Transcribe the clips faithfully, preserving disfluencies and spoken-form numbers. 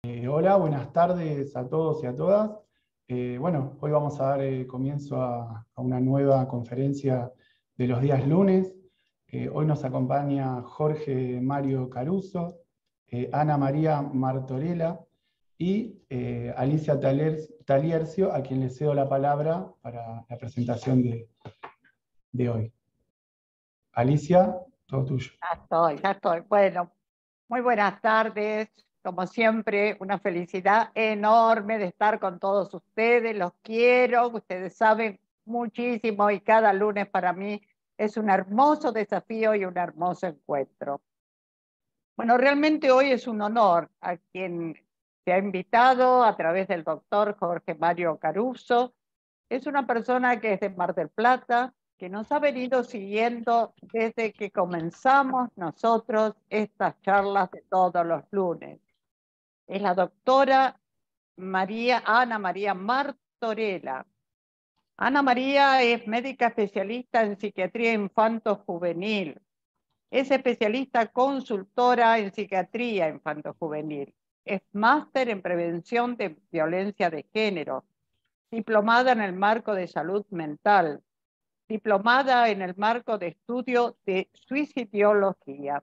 Eh, hola, buenas tardes a todos y a todas. Eh, bueno, hoy vamos a dar eh, comienzo a, a una nueva conferencia de los días lunes. Eh, hoy nos acompaña Jorge Mario Caruso, eh, Ana María Martorella y eh, Alicia Taler- Taliercio, a quien le cedo la palabra para la presentación de, de hoy. Alicia, todo tuyo. Ya estoy, ya estoy. Bueno, muy buenas tardes. Como siempre, una felicidad enorme de estar con todos ustedes. Los quiero, ustedes saben muchísimo y cada lunes para mí es un hermoso desafío y un hermoso encuentro. Bueno, realmente hoy es un honor a quien se ha invitado a través del doctor Jorge Mario Caruso. Es una persona que es de Mar del Plata, que nos ha venido siguiendo desde que comenzamos nosotros estas charlas de todos los lunes. Es la doctora María, Ana María Martorella. Ana María es médica especialista en psiquiatría infanto-juvenil. Es especialista consultora en psiquiatría infanto-juvenil. Es máster en prevención de violencia de género, diplomada en el marco de salud mental, diplomada en el marco de estudio de suicidología.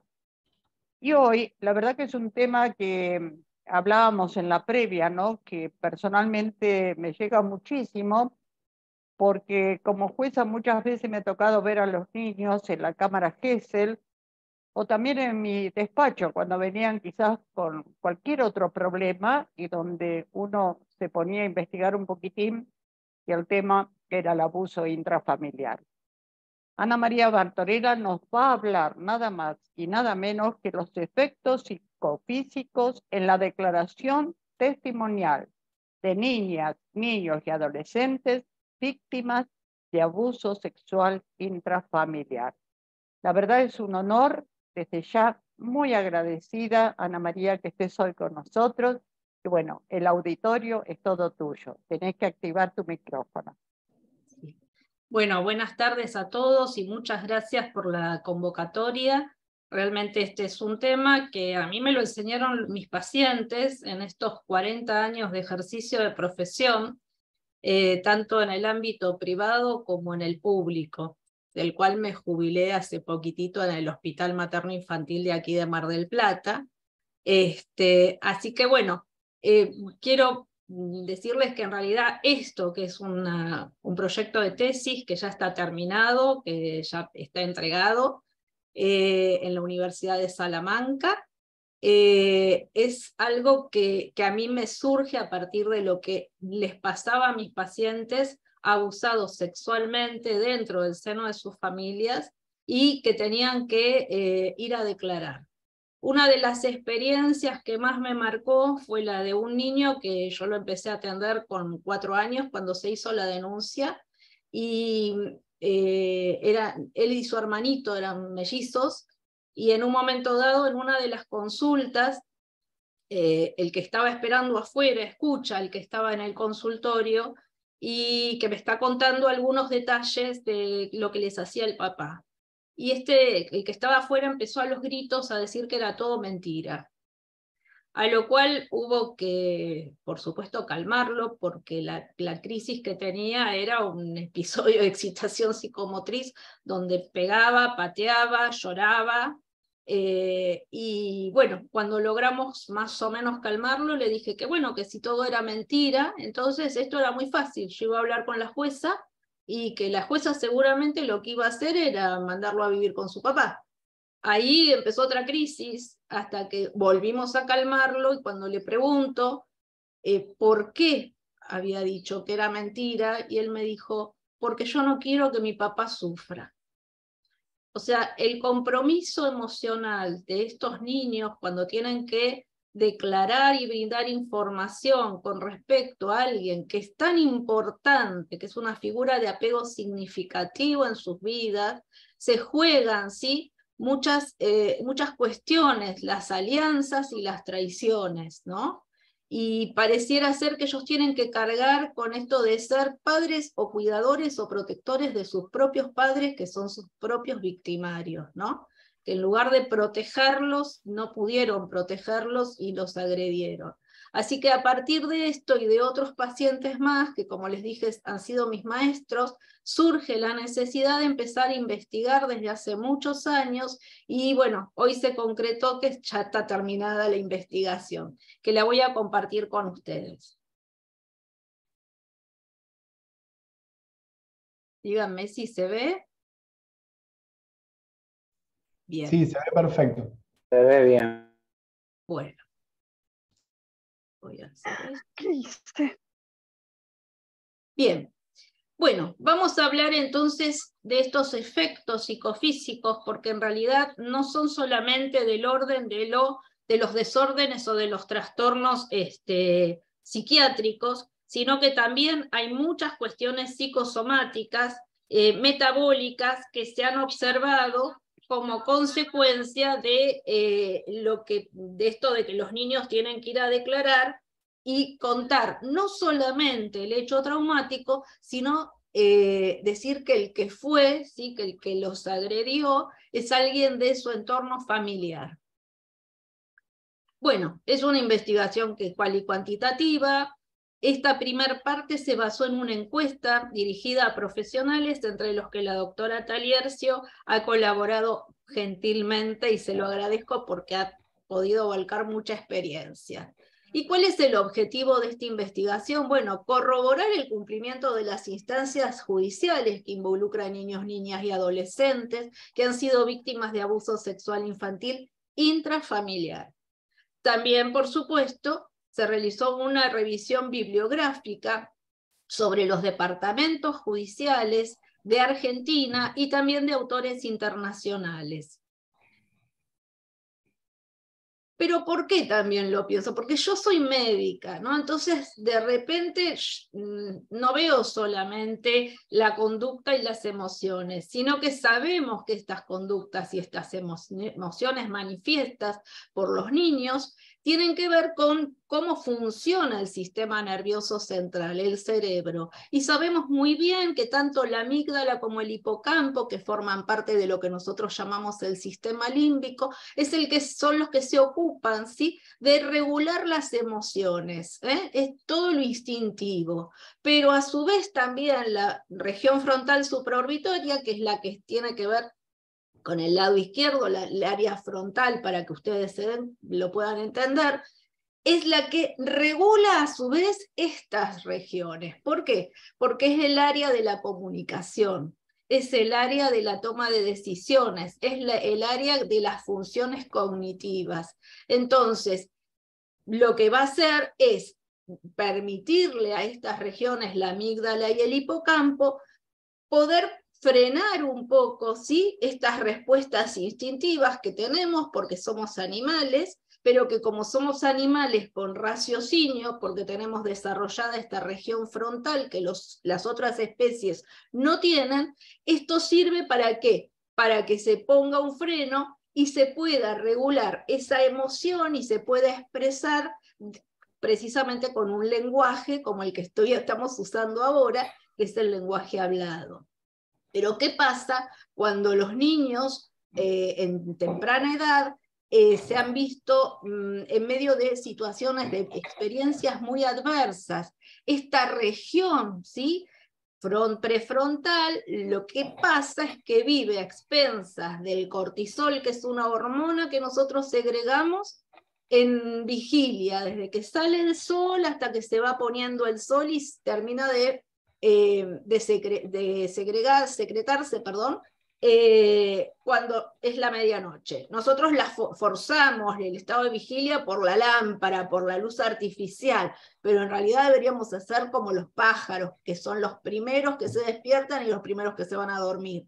Y hoy, la verdad que es un tema que hablábamos en la previa, ¿no? Que personalmente me llega muchísimo, porque como jueza muchas veces me ha tocado ver a los niños en la cámara Gesell, o también en mi despacho, cuando venían quizás con cualquier otro problema y donde uno se ponía a investigar un poquitín, y el tema era el abuso intrafamiliar. Ana María Martorella nos va a hablar nada más y nada menos que los efectos psicofísicos en la declaración testimonial de niñas, niños y adolescentes víctimas de abuso sexual intrafamiliar. La verdad es un honor, desde ya muy agradecida, Ana María, que estés hoy con nosotros. Y bueno, el auditorio es todo tuyo. Tenés que activar tu micrófono. Sí. Bueno, buenas tardes a todos y muchas gracias por la convocatoria. Realmente este es un tema que a mí me lo enseñaron mis pacientes en estos cuarenta años de ejercicio de profesión, eh, tanto en el ámbito privado como en el público, del cual me jubilé hace poquitito en el Hospital Materno Infantil de aquí de Mar del Plata. Este, así que bueno, eh, quiero decirles que en realidad esto, que es una, un proyecto de tesis que ya está terminado, que ya está entregado eh, en la Universidad de Salamanca, eh, es algo que, que a mí me surge a partir de lo que les pasaba a mis pacientes abusados sexualmente dentro del seno de sus familias y que tenían que eh, ir a declarar. Una de las experiencias que más me marcó fue la de un niño que yo lo empecé a atender con cuatro años cuando se hizo la denuncia, y eh, era, él y su hermanito eran mellizos, y en un momento dado, en una de las consultas, eh, el que estaba esperando afuera escucha al que estaba en el consultorio y que me está contando algunos detalles de lo que les hacía el papá. Y este, el que estaba afuera, empezó a los gritos a decir que era todo mentira. A lo cual hubo que, por supuesto, calmarlo, porque la, la crisis que tenía era un episodio de excitación psicomotriz donde pegaba, pateaba, lloraba. Eh, y bueno, cuando logramos más o menos calmarlo, le dije que bueno, que si todo era mentira, entonces esto era muy fácil. Yo iba a hablar con la jueza y que la jueza seguramente lo que iba a hacer era mandarlo a vivir con su papá. Ahí empezó otra crisis hasta que volvimos a calmarlo, y cuando le pregunto eh, por qué había dicho que era mentira, y él me dijo, porque yo no quiero que mi papá sufra. O sea, el compromiso emocional de estos niños cuando tienen que declarar y brindar información con respecto a alguien que es tan importante, que es una figura de apego significativo en sus vidas, se juegan, ¿sí?, muchas, eh, muchas cuestiones, las alianzas y las traiciones, ¿no? Y pareciera ser que ellos tienen que cargar con esto de ser padres o cuidadores o protectores de sus propios padres, que son sus propios victimarios, ¿no? Que en lugar de protegerlos, no pudieron protegerlos y los agredieron. Así que a partir de esto y de otros pacientes más, que como les dije han sido mis maestros, surge la necesidad de empezar a investigar desde hace muchos años, y bueno, hoy se concretó que ya está terminada la investigación, que la voy a compartir con ustedes. Díganme si se ve. Bien. Sí, se ve perfecto. Se ve bien. Bueno. Voy a hacer esto. ¿Qué hice? Bien. Bueno, vamos a hablar entonces de estos efectos psicofísicos, porque en realidad no son solamente del orden de, lo, de los desórdenes o de los trastornos este, psiquiátricos, sino que también hay muchas cuestiones psicosomáticas, eh, metabólicas, que se han observado como consecuencia de, eh, lo que, de esto de que los niños tienen que ir a declarar y contar no solamente el hecho traumático, sino eh, decir que el que fue, ¿sí? que el que los agredió, es alguien de su entorno familiar. Bueno, es una investigación que es cual y cuantitativa. Esta primera parte se basó en una encuesta dirigida a profesionales, entre los que la doctora Taliercio ha colaborado gentilmente, y se lo agradezco porque ha podido volcar mucha experiencia. ¿Y cuál es el objetivo de esta investigación? Bueno, corroborar el cumplimiento de las instancias judiciales que involucran niños, niñas y adolescentes que han sido víctimas de abuso sexual infantil intrafamiliar. También, por supuesto, se realizó una revisión bibliográfica sobre los departamentos judiciales de Argentina y también de autores internacionales. Pero ¿por qué también lo pienso? Porque yo soy médica, ¿no? Entonces, de repente, no veo solamente la conducta y las emociones, sino que sabemos que estas conductas y estas emociones manifiestas por los niños tienen que ver con cómo funciona el sistema nervioso central, el cerebro. Y sabemos muy bien que tanto la amígdala como el hipocampo, que forman parte de lo que nosotros llamamos el sistema límbico, es el que son los que se ocupan, ¿sí?, de regular las emociones, ¿eh? Es todo lo instintivo. Pero a su vez también la región frontal supraorbitoria, que es la que tiene que ver con el lado izquierdo, la, el área frontal, para que ustedes se den, lo puedan entender, es la que regula a su vez estas regiones. ¿Por qué? Porque es el área de la comunicación, es el área de la toma de decisiones, es la, el área de las funciones cognitivas. Entonces, lo que va a hacer es permitirle a estas regiones, la amígdala y el hipocampo, poder frenar un poco, ¿sí?, estas respuestas instintivas que tenemos porque somos animales, pero que como somos animales con raciocinio, porque tenemos desarrollada esta región frontal que los, las otras especies no tienen, esto sirve ¿para qué? Para que se ponga un freno y se pueda regular esa emoción y se pueda expresar precisamente con un lenguaje como el que estoy, estamos usando ahora, que es el lenguaje hablado. Pero ¿qué pasa cuando los niños eh, en temprana edad eh, se han visto mmm, en medio de situaciones, de experiencias muy adversas? Esta región, ¿sí?, front, prefrontal, lo que pasa es que vive a expensas del cortisol, que es una hormona que nosotros segregamos en vigilia, desde que sale el sol hasta que se va poniendo el sol y termina de Eh, de, segre de segregar, secretarse, perdón, eh, cuando es la medianoche. Nosotros la for forzamos el estado de vigilia por la lámpara, por la luz artificial, pero en realidad deberíamos hacer como los pájaros, que son los primeros que se despiertan y los primeros que se van a dormir.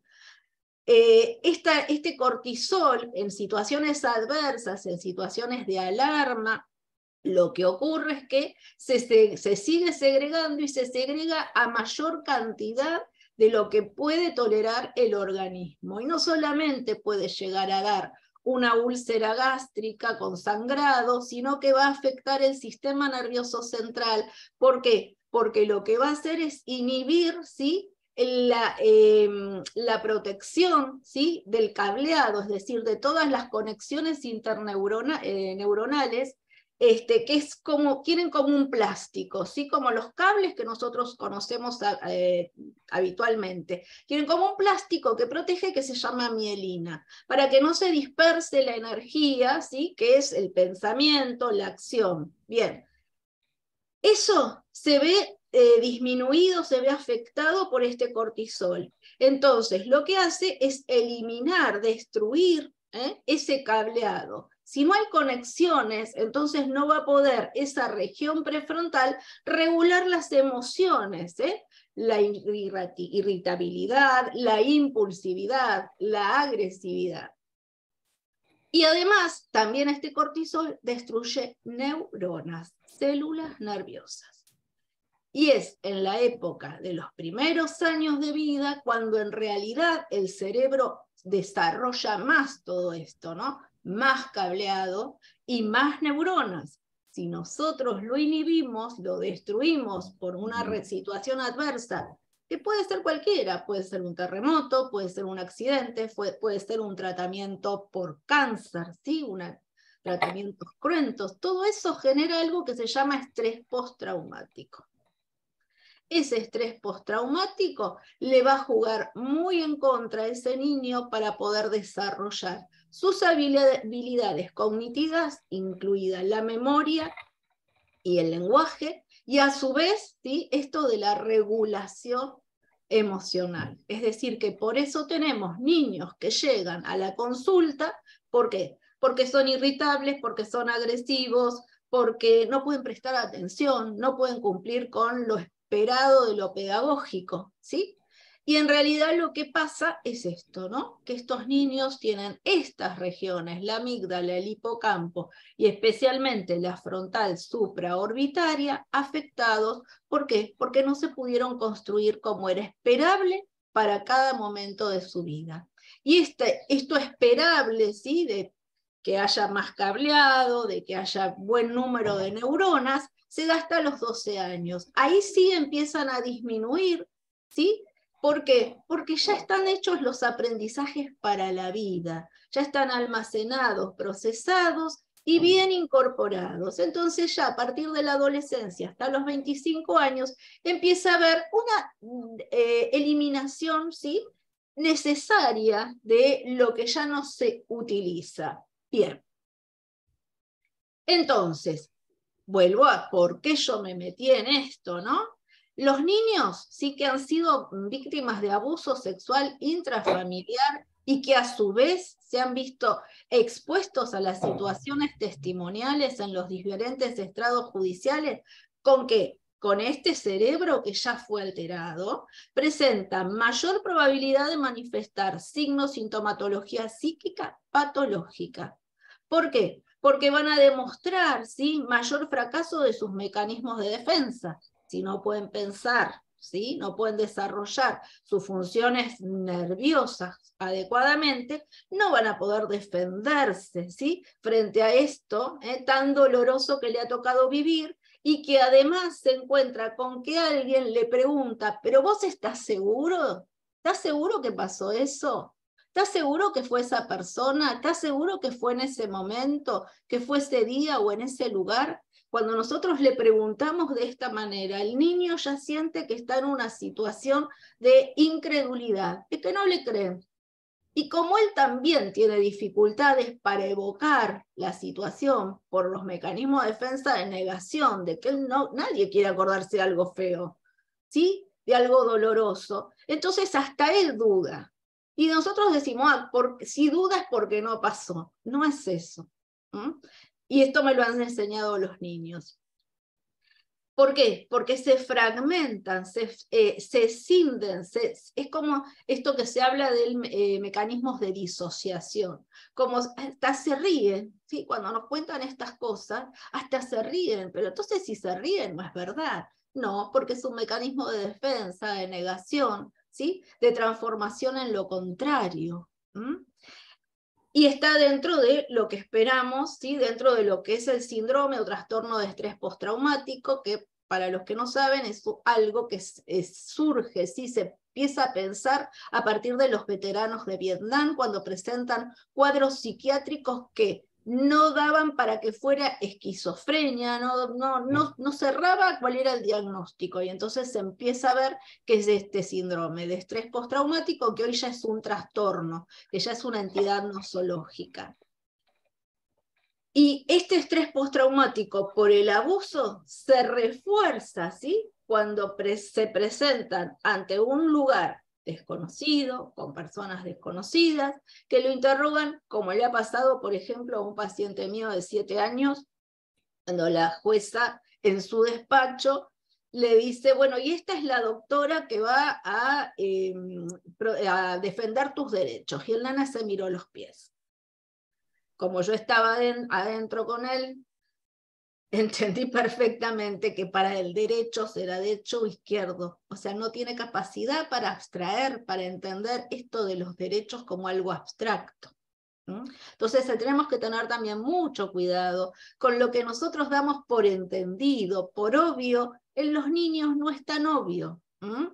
Eh, esta, este cortisol en situaciones adversas, en situaciones de alarma, lo que ocurre es que se, se, se sigue segregando y se segrega a mayor cantidad de lo que puede tolerar el organismo. Y no solamente puede llegar a dar una úlcera gástrica con sangrado, sino que va a afectar el sistema nervioso central. ¿Por qué? Porque lo que va a hacer es inhibir, ¿sí?, la, eh, la protección, ¿sí?, del cableado, es decir, de todas las conexiones interneuronales, Este, que es como, tienen como un plástico, ¿sí? Como los cables que nosotros conocemos eh, habitualmente. Tienen como un plástico que protege que se llama mielina, para que no se disperse la energía, ¿sí? Que es el pensamiento, la acción. Bien, eso se ve eh, disminuido, se ve afectado por este cortisol. Entonces, lo que hace es eliminar, destruir ¿eh? ese cableado. Si no hay conexiones, entonces no va a poder esa región prefrontal regular las emociones, ¿eh? La irritabilidad, la impulsividad, la agresividad. Y además, también este cortisol destruye neuronas, células nerviosas. Y es en la época de los primeros años de vida cuando en realidad el cerebro desarrolla más todo esto, ¿no? Más cableado y más neuronas. Si nosotros lo inhibimos, lo destruimos por una situación adversa, que puede ser cualquiera, puede ser un terremoto, puede ser un accidente, puede, puede ser un tratamiento por cáncer, ¿sí? Una, tratamientos cruentos, todo eso genera algo que se llama estrés postraumático. Ese estrés postraumático le va a jugar muy en contra a ese niño para poder desarrollar sus habilidades cognitivas, incluida la memoria y el lenguaje, y a su vez, ¿sí? Esto de la regulación emocional. Es decir, que por eso tenemos niños que llegan a la consulta, ¿por qué? Porque son irritables, porque son agresivos, porque no pueden prestar atención, no pueden cumplir con lo esperado de lo pedagógico, ¿sí? Y en realidad lo que pasa es esto, ¿no? Que estos niños tienen estas regiones, la amígdala, el hipocampo y especialmente la frontal supraorbitaria afectados. ¿Por qué? Porque no se pudieron construir como era esperable para cada momento de su vida. Y este, esto esperable, ¿sí? De que haya más cableado, de que haya buen número de neuronas, se da hasta los doce años. Ahí sí empiezan a disminuir, ¿sí? ¿Por qué? Porque ya están hechos los aprendizajes para la vida, ya están almacenados, procesados y bien incorporados. Entonces ya a partir de la adolescencia hasta los veinticinco años empieza a haber una eh, eliminación, ¿sí? necesaria de lo que ya no se utiliza. Bien. Entonces, vuelvo a por qué yo me metí en esto, ¿no? Los niños sí que han sido víctimas de abuso sexual intrafamiliar y que a su vez se han visto expuestos a las situaciones testimoniales en los diferentes estrados judiciales, ¿con qué? Con este cerebro que ya fue alterado, presentan mayor probabilidad de manifestar signos, sintomatología psíquica patológica. ¿Por qué? Porque van a demostrar, ¿sí? mayor fracaso de sus mecanismos de defensa. Si no pueden pensar, ¿sí? no pueden desarrollar sus funciones nerviosas adecuadamente, no van a poder defenderse, ¿sí? frente a esto ¿eh? tan doloroso que le ha tocado vivir, y que además se encuentra con que alguien le pregunta, ¿pero vos estás seguro? ¿Estás seguro que pasó eso? ¿Estás seguro que fue esa persona? ¿Estás seguro que fue en ese momento? ¿Que fue ese día o en ese lugar? Cuando nosotros le preguntamos de esta manera, el niño ya siente que está en una situación de incredulidad, de que no le creen. Y como él también tiene dificultades para evocar la situación por los mecanismos de defensa de negación, de que él no, nadie quiere acordarse de algo feo, ¿sí? de algo doloroso, entonces hasta él duda. Y nosotros decimos, ah, por, si duda es porque no pasó. No es eso. ¿Mm? Y esto me lo han enseñado los niños. ¿Por qué? Porque se fragmentan, se, eh, se escinden, se, es como esto que se habla de eh, mecanismos de disociación, como hasta se ríen, ¿sí? Cuando nos cuentan estas cosas, hasta se ríen, pero entonces si se ríen no es verdad, no, porque es un mecanismo de defensa, de negación, ¿sí? de transformación en lo contrario. ¿Mm? Y está dentro de lo que esperamos, ¿sí? dentro de lo que es el síndrome o trastorno de estrés postraumático, que para los que no saben es algo que es, es, surge, ¿sí? se empieza a pensar a partir de los veteranos de Vietnam, cuando presentan cuadros psiquiátricos que no daban para que fuera esquizofrenia, no, no, no, no cerraba cuál era el diagnóstico, y entonces se empieza a ver que es este síndrome de estrés postraumático, que hoy ya es un trastorno, que ya es una entidad nosológica. Y este estrés postraumático por el abuso se refuerza, ¿sí?, cuando pre se presentan ante un lugar desconocido, con personas desconocidas, que lo interrogan, como le ha pasado, por ejemplo, a un paciente mío de siete años, cuando la jueza en su despacho le dice, bueno, y esta es la doctora que va a, eh, a defender tus derechos. Y el nana se miró los pies. Como yo estaba adentro con él, entendí perfectamente que para el derecho será derecho o izquierdo. O sea, no tiene capacidad para abstraer, para entender esto de los derechos como algo abstracto. ¿Mm? Entonces tenemos que tener también mucho cuidado con lo que nosotros damos por entendido, por obvio. En los niños no es tan obvio. ¿Mm?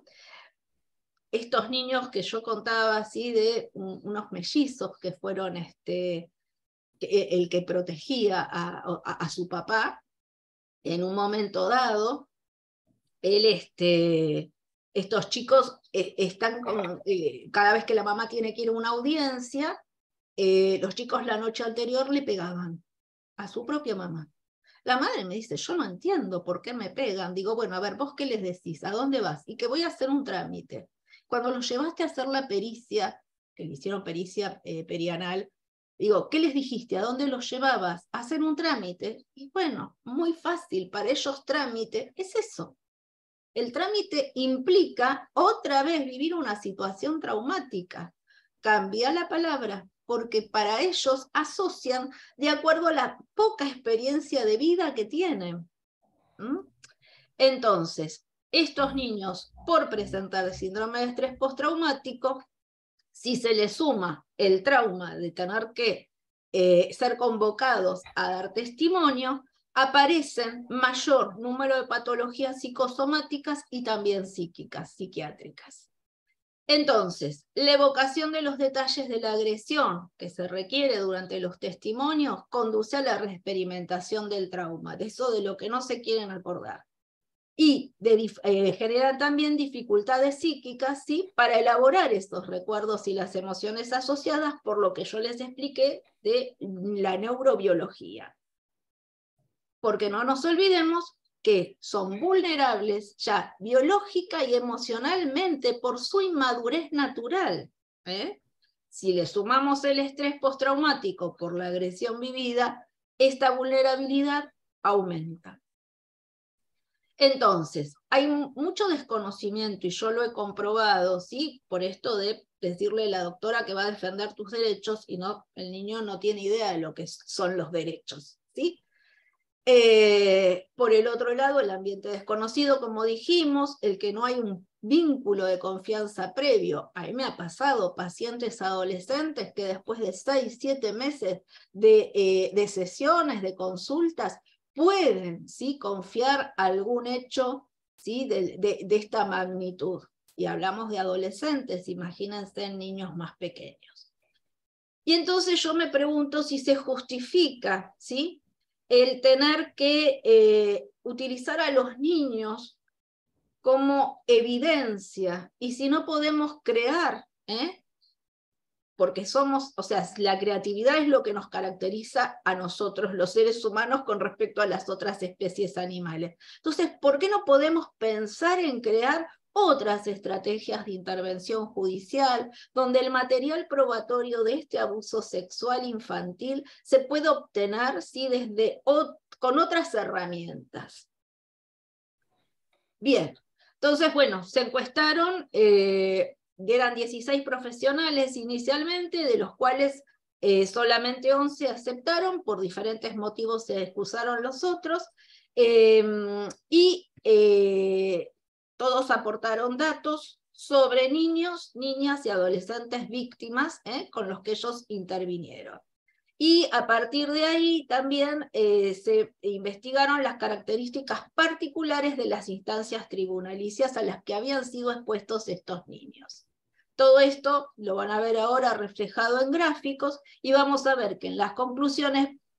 Estos niños que yo contaba así de un, unos mellizos que fueron este... el que protegía a, a, a su papá, en un momento dado, él, este, estos chicos eh, están con, eh, cada vez que la mamá tiene que ir a una audiencia, eh, los chicos la noche anterior le pegaban a su propia mamá. La madre me dice, yo no entiendo por qué me pegan. Digo, bueno, a ver, ¿vos qué les decís? ¿A dónde vas? Y que voy a hacer un trámite. Cuando los llevaste a hacer la pericia, que le hicieron pericia eh, perianal, digo, ¿qué les dijiste? ¿A dónde los llevabas? A hacer un trámite. Y bueno, muy fácil, para ellos trámite es eso. El trámite implica otra vez vivir una situación traumática. Cambia la palabra, porque para ellos asocian de acuerdo a la poca experiencia de vida que tienen. ¿Mm? Entonces, estos niños, por presentar síndrome de estrés postraumático, si se les suma el trauma de tener que eh, ser convocados a dar testimonio, aparecen mayor número de patologías psicosomáticas y también psíquicas, psiquiátricas. Entonces, la evocación de los detalles de la agresión que se requiere durante los testimonios conduce a la reexperimentación del trauma, de eso de lo que no se quieren acordar. Y de, eh, generan también dificultades psíquicas, ¿sí?, para elaborar estos recuerdos y las emociones asociadas, por lo que yo les expliqué de la neurobiología. Porque no nos olvidemos que son vulnerables ya biológica y emocionalmente por su inmadurez natural. ¿eh? Si le sumamos el estrés postraumático por la agresión vivida, esta vulnerabilidad aumenta. Entonces, hay mucho desconocimiento, y yo lo he comprobado, ¿sí? Por esto de decirle a la doctora que va a defender tus derechos, y no, el niño no tiene idea de lo que son los derechos, ¿sí? Eh, por el otro lado, el ambiente desconocido, como dijimos, el que no hay un vínculo de confianza previo. A mí me ha pasado pacientes adolescentes que después de seis, siete meses de, eh, de sesiones, de consultas, pueden, ¿sí?, confiar algún hecho, ¿sí?, de, de, de esta magnitud. Y hablamos de adolescentes, imagínense en niños más pequeños. Y entonces yo me pregunto si se justifica, ¿sí?, el tener que eh, utilizar a los niños como evidencia, y si no podemos crear, ¿eh? porque somos, o sea, la creatividad es lo que nos caracteriza a nosotros, los seres humanos, con respecto a las otras especies animales. Entonces, ¿por qué no podemos pensar en crear otras estrategias de intervención judicial, donde el material probatorio de este abuso sexual infantil se puede obtener, ¿sí?, desde, o, con otras herramientas? Bien, entonces, bueno, se encuestaron, eh, eran dieciséis profesionales inicialmente, de los cuales eh, solamente once aceptaron, por diferentes motivos se excusaron los otros, eh, y eh, todos aportaron datos sobre niños, niñas y adolescentes víctimas, ¿eh? con los que ellos intervinieron. Y a partir de ahí también eh, se investigaron las características particulares de las instancias tribunalicias a las que habían sido expuestos estos niños. Todo esto lo van a ver ahora reflejado en gráficos, y vamos a ver que en las conclusiones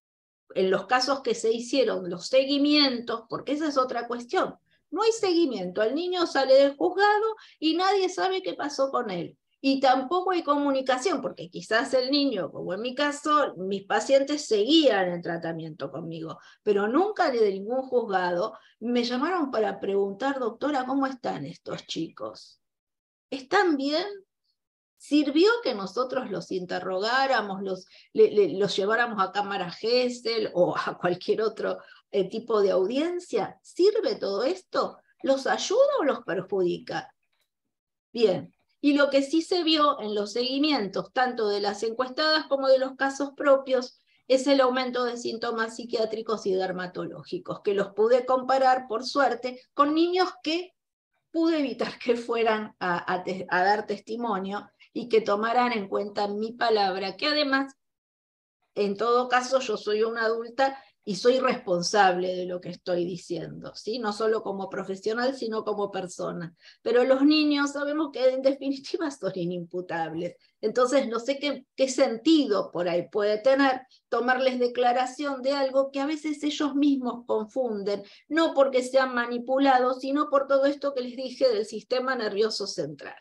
en los casos que se hicieron, los seguimientos, porque esa es otra cuestión. No hay seguimiento, el niño sale del juzgado y nadie sabe qué pasó con él. Y tampoco hay comunicación, porque quizás el niño, como en mi caso, mis pacientes seguían el tratamiento conmigo, pero nunca de ningún juzgado me llamaron para preguntar, doctora, ¿cómo están estos chicos? ¿Están bien? ¿Sirvió que nosotros los interrogáramos, los, le, le, los lleváramos a cámara Gesell o a cualquier otro eh, tipo de audiencia? ¿Sirve todo esto? ¿Los ayuda o los perjudica? Bien. Y lo que sí se vio en los seguimientos, tanto de las encuestadas como de los casos propios, es el aumento de síntomas psiquiátricos y dermatológicos, que los pude comparar, por suerte, con niños que pude evitar que fueran a, a, te, a dar testimonio y que tomaran en cuenta mi palabra, que además, en todo caso, yo soy una adulta y soy responsable de lo que estoy diciendo, ¿sí? No solo como profesional, sino como persona. Pero los niños sabemos que en definitiva son inimputables. Entonces no sé qué, qué sentido por ahí puede tener tomarles declaración de algo que a veces ellos mismos confunden, no porque sean manipulados, sino por todo esto que les dije del sistema nervioso central.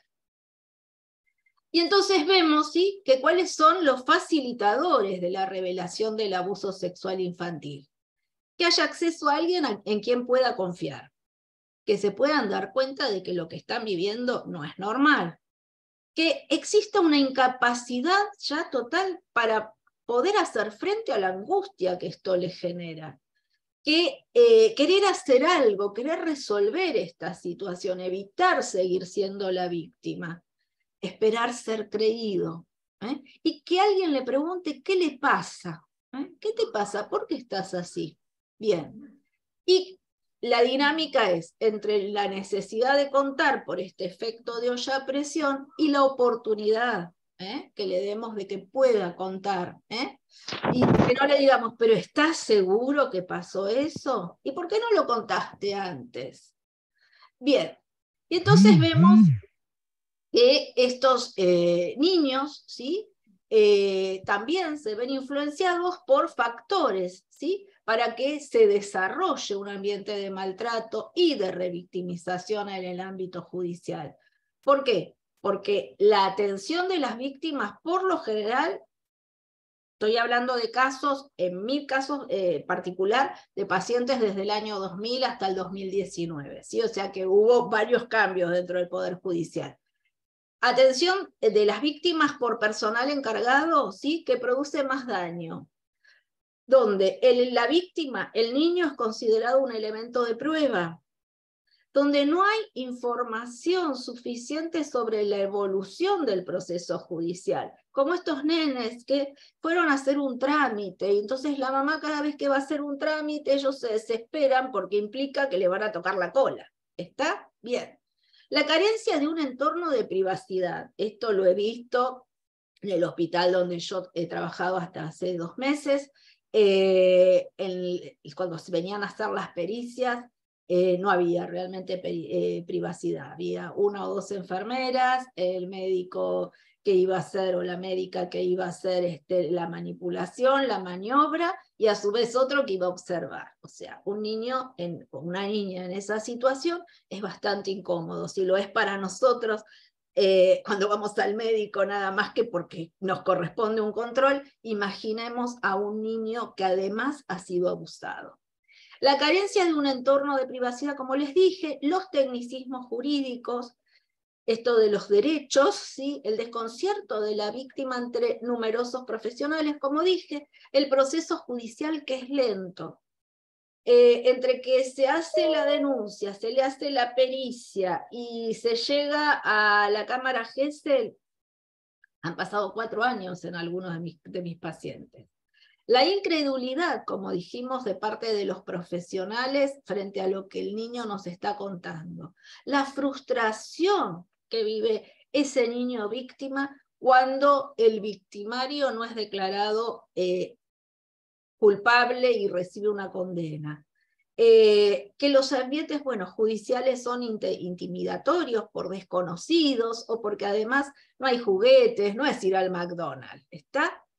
Y entonces vemos, ¿sí?, que cuáles son los facilitadores de la revelación del abuso sexual infantil. Que haya acceso a alguien en quien pueda confiar. Que se puedan dar cuenta de que lo que están viviendo no es normal. Que exista una incapacidad ya total para poder hacer frente a la angustia que esto les genera. Que eh, querer hacer algo, querer resolver esta situación, evitar seguir siendo la víctima. Esperar ser creído, ¿eh? Y que alguien le pregunte qué le pasa, ¿eh? ¿Qué te pasa? ¿Por qué estás así? Bien. Y la dinámica es entre la necesidad de contar por este efecto de olla a presión y la oportunidad, ¿eh?, que le demos de que pueda contar, ¿eh? Y que no le digamos, pero ¿estás seguro que pasó eso? ¿Y por qué no lo contaste antes? Bien. Y entonces vemos que estos eh, niños, ¿sí?, eh, también se ven influenciados por factores, ¿sí?, para que se desarrolle un ambiente de maltrato y de revictimización en el ámbito judicial. ¿Por qué? Porque la atención de las víctimas, por lo general, estoy hablando de casos, en mi caso eh, particular, de pacientes desde el año dos mil hasta el dos mil diecinueve, ¿sí? O sea que hubo varios cambios dentro del Poder Judicial. Atención de las víctimas por personal encargado, ¿sí?, que produce más daño. Donde el, la víctima, el niño, es considerado un elemento de prueba. Donde no hay información suficiente sobre la evolución del proceso judicial. Como estos nenes que fueron a hacer un trámite, y entonces la mamá cada vez que va a hacer un trámite, ellos se desesperan porque implica que le van a tocar la cola. ¿Está? Bien. La carencia de un entorno de privacidad. Esto lo he visto en el hospital donde yo he trabajado hasta hace dos meses. Eh, el, cuando se venían a hacer las pericias, eh, no había realmente peri, eh, privacidad. Había una o dos enfermeras, el médico que iba a hacer, o la médica que iba a hacer este, la manipulación, la maniobra, y a su vez otro que iba a observar. O sea, un niño, en, una niña en esa situación es bastante incómodo. Si lo es para nosotros, eh, cuando vamos al médico, nada más que porque nos corresponde un control, imaginemos a un niño que además ha sido abusado. La carencia de un entorno de privacidad, como les dije, los tecnicismos jurídicos, esto de los derechos, ¿sí?, el desconcierto de la víctima entre numerosos profesionales, como dije, el proceso judicial que es lento, eh, entre que se hace la denuncia, se le hace la pericia y se llega a la cámara Gesell, han pasado cuatro años en algunos de mis, de mis pacientes. La incredulidad, como dijimos, de parte de los profesionales frente a lo que el niño nos está contando. La frustración que vive ese niño víctima cuando el victimario no es declarado eh, culpable y recibe una condena. Eh, que los ambientes, bueno, judiciales son intimidatorios por desconocidos o porque además no hay juguetes, no es ir al McDonald's, ¿está?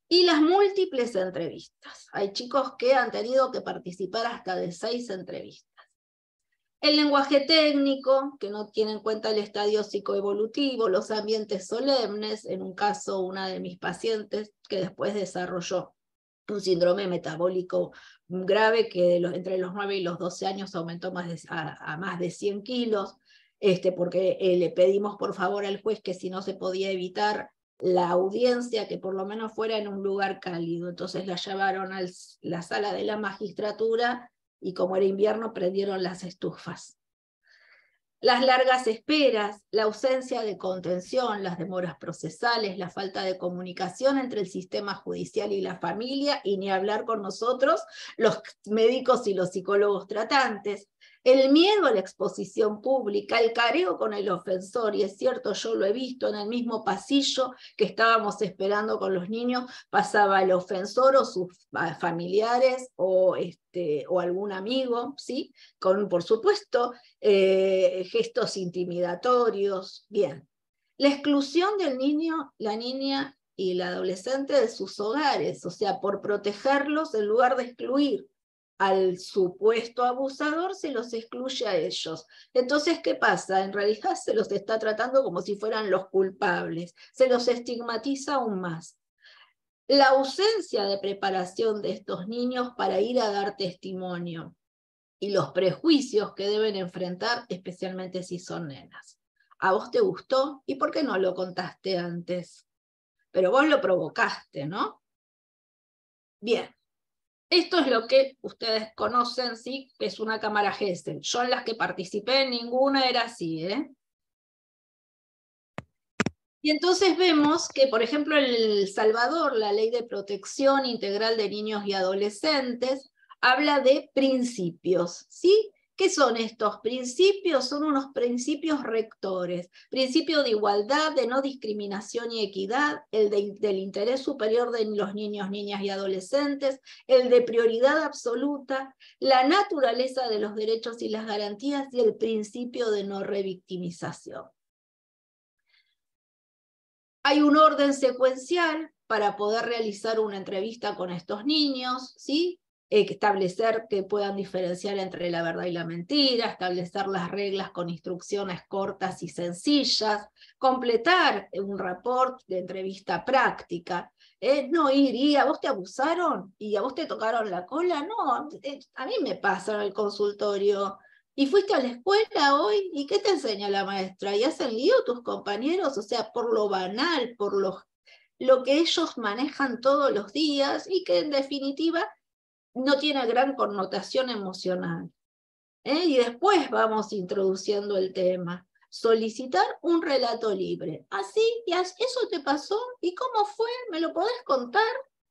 Y las múltiples entrevistas. Hay chicos que han tenido que participar hasta de seis entrevistas. El lenguaje técnico, que no tiene en cuenta el estadio psicoevolutivo, los ambientes solemnes, en un caso una de mis pacientes que después desarrolló un síndrome metabólico grave que de los, entre los nueve y los doce años aumentó más de, a, a más de cien kilos, este, porque eh, le pedimos por favor al juez que si no se podía evitar la audiencia, que por lo menos fuera en un lugar cálido. Entonces la llevaron a la sala de la magistratura y como era invierno prendieron las estufas. Las largas esperas, la ausencia de contención, las demoras procesales, la falta de comunicación entre el sistema judicial y la familia, y ni hablar con nosotros, los médicos y los psicólogos tratantes, el miedo a la exposición pública, el careo con el ofensor, y es cierto, yo lo he visto en el mismo pasillo que estábamos esperando con los niños, pasaba el ofensor o sus familiares o, este, o algún amigo, ¿sí? Con, por supuesto, eh, gestos intimidatorios, bien. La exclusión del niño, la niña y el adolescente de sus hogares, o sea, por protegerlos en lugar de excluir al supuesto abusador, se los excluye a ellos. Entonces, ¿qué pasa? En realidad se los está tratando como si fueran los culpables, se los estigmatiza aún más. La ausencia de preparación de estos niños para ir a dar testimonio y los prejuicios que deben enfrentar, especialmente si son nenas. ¿A vos te gustó? ¿Y por qué no lo contaste antes? Pero vos lo provocaste, ¿no? Bien. Esto es lo que ustedes conocen, ¿sí? Es una cámara Gesell. Yo en las que participé, ninguna era así, ¿eh? Y entonces vemos que, por ejemplo, en El Salvador, la Ley de Protección Integral de Niños y Adolescentes, habla de principios, ¿sí? ¿Qué son estos principios? Son unos principios rectores. Principio de igualdad, de no discriminación y equidad, el de, del interés superior de los niños, niñas y adolescentes, el de prioridad absoluta, la naturaleza de los derechos y las garantías y el principio de no revictimización. Hay un orden secuencial para poder realizar una entrevista con estos niños, ¿sí? Establecer que puedan diferenciar entre la verdad y la mentira, establecer las reglas con instrucciones cortas y sencillas, completar un report de entrevista práctica, ¿eh? No ir y a vos te abusaron y a vos te tocaron la cola, no, a mí me pasa en el consultorio. ¿Y fuiste a la escuela hoy? ¿Y qué te enseña la maestra? ¿Y hacen lío tus compañeros? O sea, por lo banal, por lo, lo que ellos manejan todos los días y que en definitiva no tiene gran connotación emocional. ¿Eh? Y después vamos introduciendo el tema. Solicitar un relato libre. ¿Así? ¿Y eso te pasó? ¿Y cómo fue? ¿Me lo podés contar?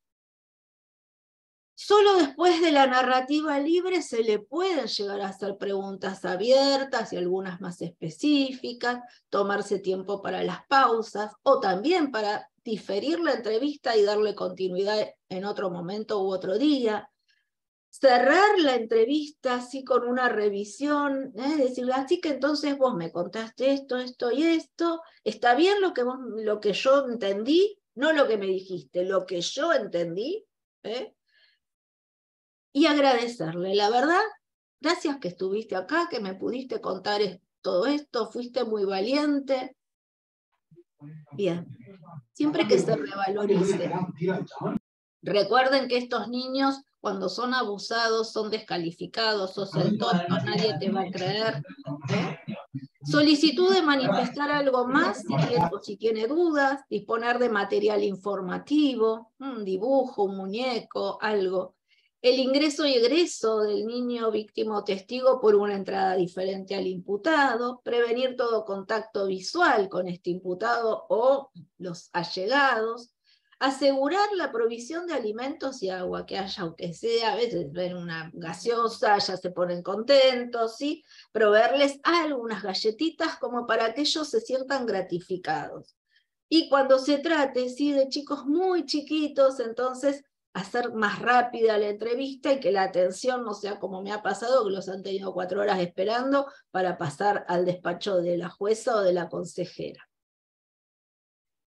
Solo después de la narrativa libre se le pueden llegar a hacer preguntas abiertas y algunas más específicas, tomarse tiempo para las pausas o también para diferir la entrevista y darle continuidad en otro momento u otro día. Cerrar la entrevista así con una revisión, ¿eh? Decirle, así que entonces vos me contaste esto, esto y esto, ¿está bien lo que, vos, lo que yo entendí? No lo que me dijiste, lo que yo entendí, ¿eh? Y agradecerle, la verdad, gracias que estuviste acá, que me pudiste contar todo esto, fuiste muy valiente. Bien, siempre que se revalorice. Recuerden que estos niños, cuando son abusados, son descalificados, sos el tonto, nadie te va a creer. ¿Eh? Solicitud de manifestar algo más si tiene, si tiene dudas, disponer de material informativo, un dibujo, un muñeco, algo. El ingreso y egreso del niño víctima o testigo por una entrada diferente al imputado, prevenir todo contacto visual con este imputado o los allegados, asegurar la provisión de alimentos y agua, que haya, aunque sea, a veces ven una gaseosa, ya se ponen contentos, ¿sí? Proveerles algunas galletitas como para que ellos se sientan gratificados. Y cuando se trate, ¿sí? De chicos muy chiquitos, entonces hacer más rápida la entrevista y que la atención no sea como me ha pasado, que los han tenido cuatro horas esperando para pasar al despacho de la jueza o de la consejera.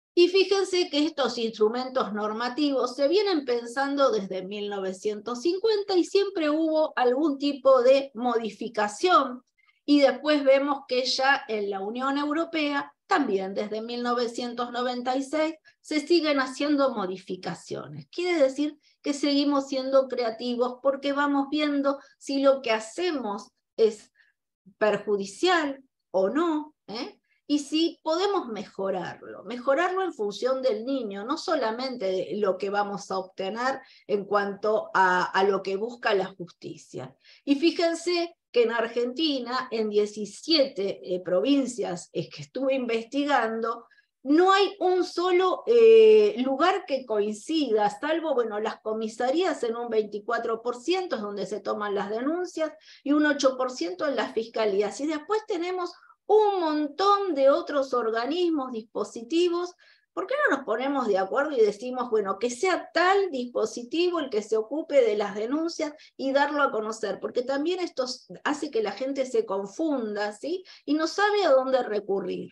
Y fíjense que estos instrumentos normativos se vienen pensando desde mil novecientos cincuenta y siempre hubo algún tipo de modificación. Y después vemos que ya en la Unión Europea, también desde mil novecientos noventa y seis, se siguen haciendo modificaciones. Quiere decir que seguimos siendo creativos porque vamos viendo si lo que hacemos es perjudicial o no, ¿eh? Y si podemos mejorarlo, mejorarlo en función del niño, no solamente de lo que vamos a obtener en cuanto a, a lo que busca la justicia. Y fíjense que en Argentina, en diecisiete eh, provincias es que estuve investigando, no hay un solo eh, lugar que coincida, salvo, bueno, las comisarías en un veinticuatro por ciento es donde se toman las denuncias y un ocho por ciento en las fiscalías. Y después tenemos un montón de otros organismos, dispositivos. ¿Por qué no nos ponemos de acuerdo y decimos, bueno, que sea tal dispositivo el que se ocupe de las denuncias y darlo a conocer? Porque también esto hace que la gente se confunda, ¿sí? Y no sabe a dónde recurrir.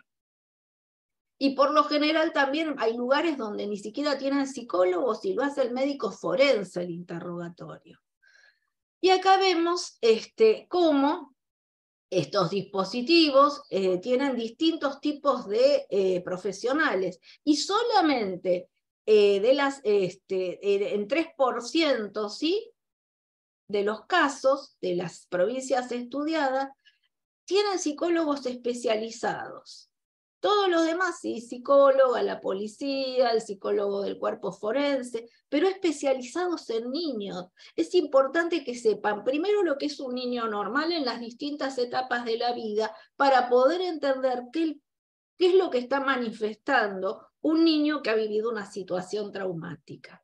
Y por lo general también hay lugares donde ni siquiera tienen psicólogos y lo hace el médico forense el interrogatorio. Y acá vemos este, cómo estos dispositivos eh, tienen distintos tipos de eh, profesionales y solamente eh, de las, este, eh, en tres por ciento, ¿sí?, de los casos de las provincias estudiadas tienen psicólogos especializados. Todos los demás, sí, psicóloga, la policía, el psicólogo del cuerpo forense, pero especializados en niños. Es importante que sepan primero lo que es un niño normal en las distintas etapas de la vida para poder entender qué, qué es lo que está manifestando un niño que ha vivido una situación traumática.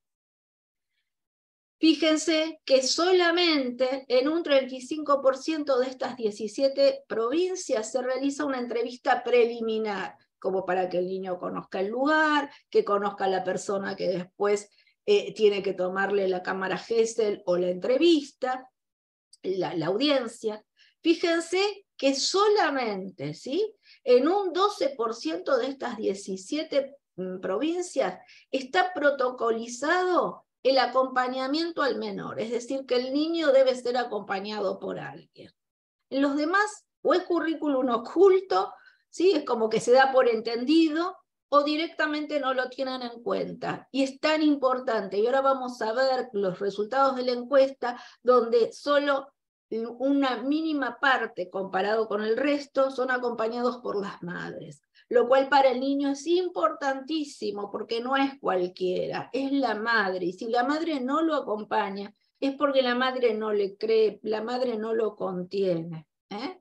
Fíjense que solamente en un treinta y cinco por ciento de estas diecisiete provincias se realiza una entrevista preliminar, como para que el niño conozca el lugar, que conozca a la persona que después eh, tiene que tomarle la cámara Gesell o la entrevista, la, la audiencia. Fíjense que solamente, ¿sí?, en un doce por ciento de estas diecisiete mm, provincias está protocolizado el acompañamiento al menor, es decir, que el niño debe ser acompañado por alguien. En los demás, o es currículum oculto, ¿sí?, es como que se da por entendido, o directamente no lo tienen en cuenta. Y es tan importante, y ahora vamos a ver los resultados de la encuesta, donde solo una mínima parte comparado con el resto son acompañados por las madres, lo cual para el niño es importantísimo porque no es cualquiera, es la madre, y si la madre no lo acompaña es porque la madre no le cree, la madre no lo contiene, ¿eh?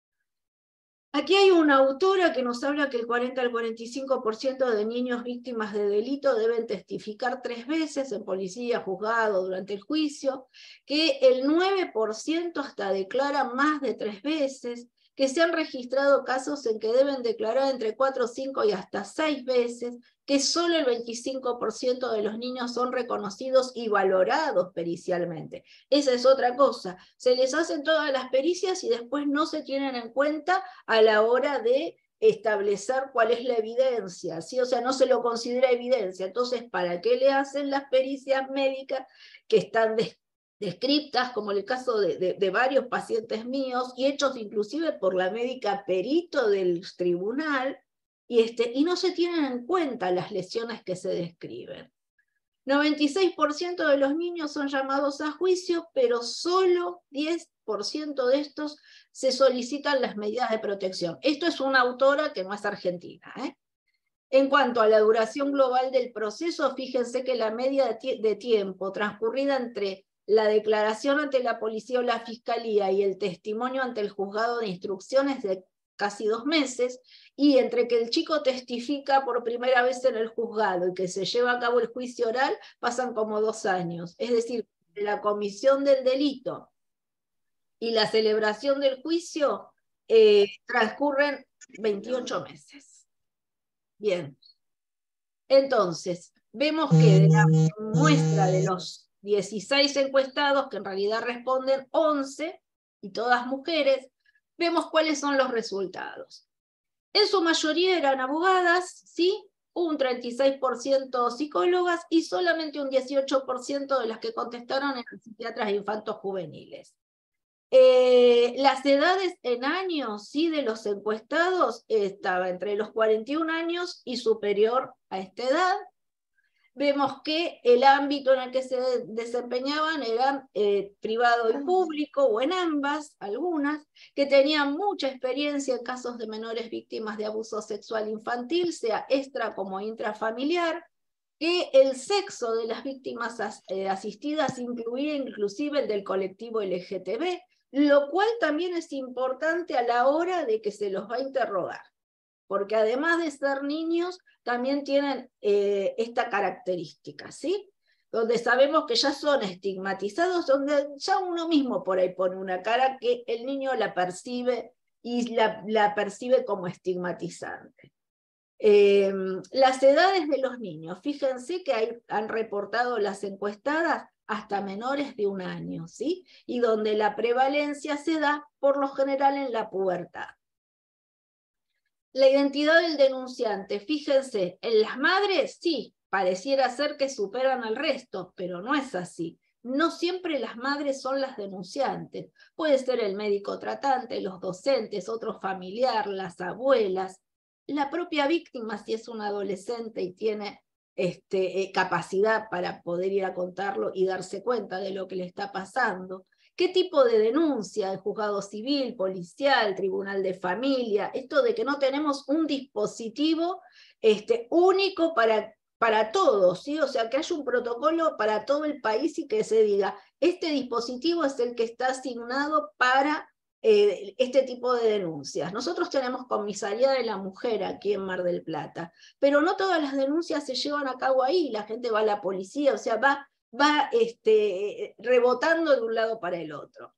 Aquí hay una autora que nos habla que el cuarenta al cuarenta y cinco por ciento de niños víctimas de delito deben testificar tres veces en policía, juzgado, durante el juicio, que el nueve por ciento hasta declara más de tres veces, que se han registrado casos en que deben declarar entre cuatro, cinco y hasta seis veces, que solo el veinticinco por ciento de los niños son reconocidos y valorados pericialmente. Esa es otra cosa. Se les hacen todas las pericias y después no se tienen en cuenta a la hora de establecer cuál es la evidencia, ¿sí? O sea, no se lo considera evidencia. Entonces, ¿para qué le hacen las pericias médicas que están descritas? descriptas, como el caso de, de, de varios pacientes míos, y hechos inclusive por la médica perito del tribunal, y, este, y no se tienen en cuenta las lesiones que se describen. noventa y seis por ciento de los niños son llamados a juicio, pero solo diez por ciento de estos se solicitan las medidas de protección. Esto es una autora que no es argentina, ¿eh? En cuanto a la duración global del proceso, fíjense que la media de, de tiempo transcurrida entre la declaración ante la policía o la fiscalía y el testimonio ante el juzgado de instrucciones de casi dos meses, y entre que el chico testifica por primera vez en el juzgado y que se lleva a cabo el juicio oral, pasan como dos años. Es decir, la comisión del delito y la celebración del juicio eh, transcurren veintiocho meses. Bien. Entonces, vemos que de la muestra de los dieciséis encuestados, que en realidad responden once, y todas mujeres, vemos cuáles son los resultados. En su mayoría eran abogadas, ¿sí? un treinta y seis por ciento psicólogas y solamente un dieciocho por ciento de las que contestaron eran psiquiatras infantos juveniles. Eh, las edades en años, sí, de los encuestados estaba entre los cuarenta y un años y superior a esta edad. Vemos que el ámbito en el que se desempeñaban era eh, privado y público, o en ambas, algunas, que tenían mucha experiencia en casos de menores víctimas de abuso sexual infantil, sea extra como intrafamiliar, que el sexo de las víctimas as, eh, asistidas incluía inclusive el del colectivo L G T B, lo cual también es importante a la hora de que se los va a interrogar, porque además de ser niños, también tienen eh, esta característica, ¿sí? Donde sabemos que ya son estigmatizados, donde ya uno mismo por ahí pone una cara que el niño la percibe y la, la percibe como estigmatizante. Eh, las edades de los niños, fíjense que hay, han reportado las encuestadas hasta menores de un año, ¿sí? Y donde la prevalencia se da por lo general en la pubertad. La identidad del denunciante, fíjense, en las madres sí, pareciera ser que superan al resto, pero no es así. No siempre las madres son las denunciantes. Puede ser el médico tratante, los docentes, otro familiar, las abuelas, la propia víctima si es un adolescente y tiene este, eh, capacidad para poder ir a contarlo y darse cuenta de lo que le está pasando. ¿Qué tipo de denuncia? ¿El juzgado civil, policial, tribunal de familia? Esto de que no tenemos un dispositivo este, único para, para todos, ¿sí? O sea, que haya un protocolo para todo el país y que se diga, este dispositivo es el que está asignado para eh, este tipo de denuncias. Nosotros tenemos comisaría de la mujer aquí en Mar del Plata, pero no todas las denuncias se llevan a cabo ahí, la gente va a la policía, o sea, va... va este, rebotando de un lado para el otro.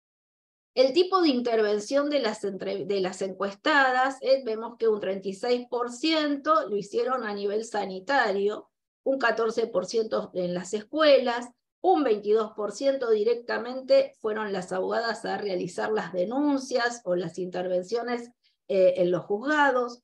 El tipo de intervención de las, entre, de las encuestadas, eh, vemos que un treinta y seis por ciento lo hicieron a nivel sanitario, un catorce por ciento en las escuelas, un veintidós por ciento directamente fueron las abogadas a realizar las denuncias o las intervenciones eh, en los juzgados,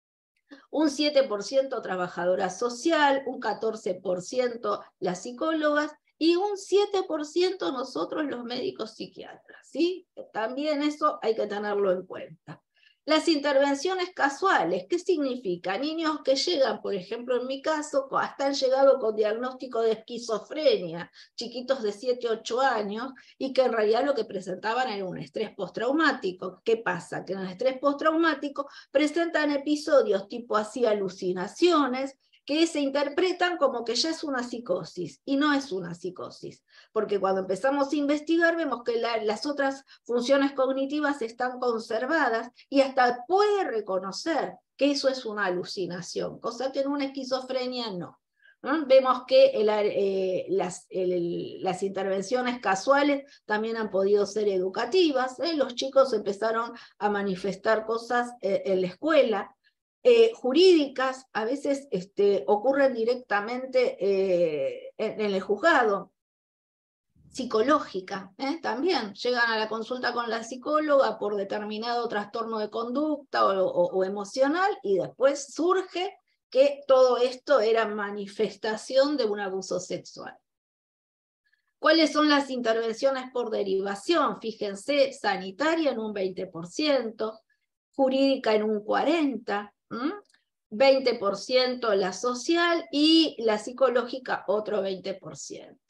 un siete por ciento trabajadora social, un catorce por ciento las psicólogas y un siete por ciento nosotros los médicos psiquiatras, ¿sí? También eso hay que tenerlo en cuenta. Las intervenciones casuales, ¿qué significa? Niños que llegan, por ejemplo, en mi caso, hasta han llegado con diagnóstico de esquizofrenia, chiquitos de siete, ocho años, y que en realidad lo que presentaban era un estrés postraumático. ¿Qué pasa? Que en el estrés postraumático presentan episodios tipo así alucinaciones, que se interpretan como que ya es una psicosis, y no es una psicosis, porque cuando empezamos a investigar vemos que la, las otras funciones cognitivas están conservadas y hasta puede reconocer que eso es una alucinación, cosa que en una esquizofrenia no. ¿No? Vemos que el, eh, las, el, las intervenciones casuales también han podido ser educativas, ¿eh? Los chicos empezaron a manifestar cosas eh, en la escuela, Eh, jurídicas, a veces este, ocurren directamente eh, en, en el juzgado, psicológica, ¿eh? También llegan a la consulta con la psicóloga por determinado trastorno de conducta o, o, o emocional y después surge que todo esto era manifestación de un abuso sexual. ¿Cuáles son las intervenciones por derivación? Fíjense, sanitaria en un veinte por ciento, jurídica en un cuarenta por ciento, ¿Mm? veinte por ciento la social y la psicológica otro veinte por ciento.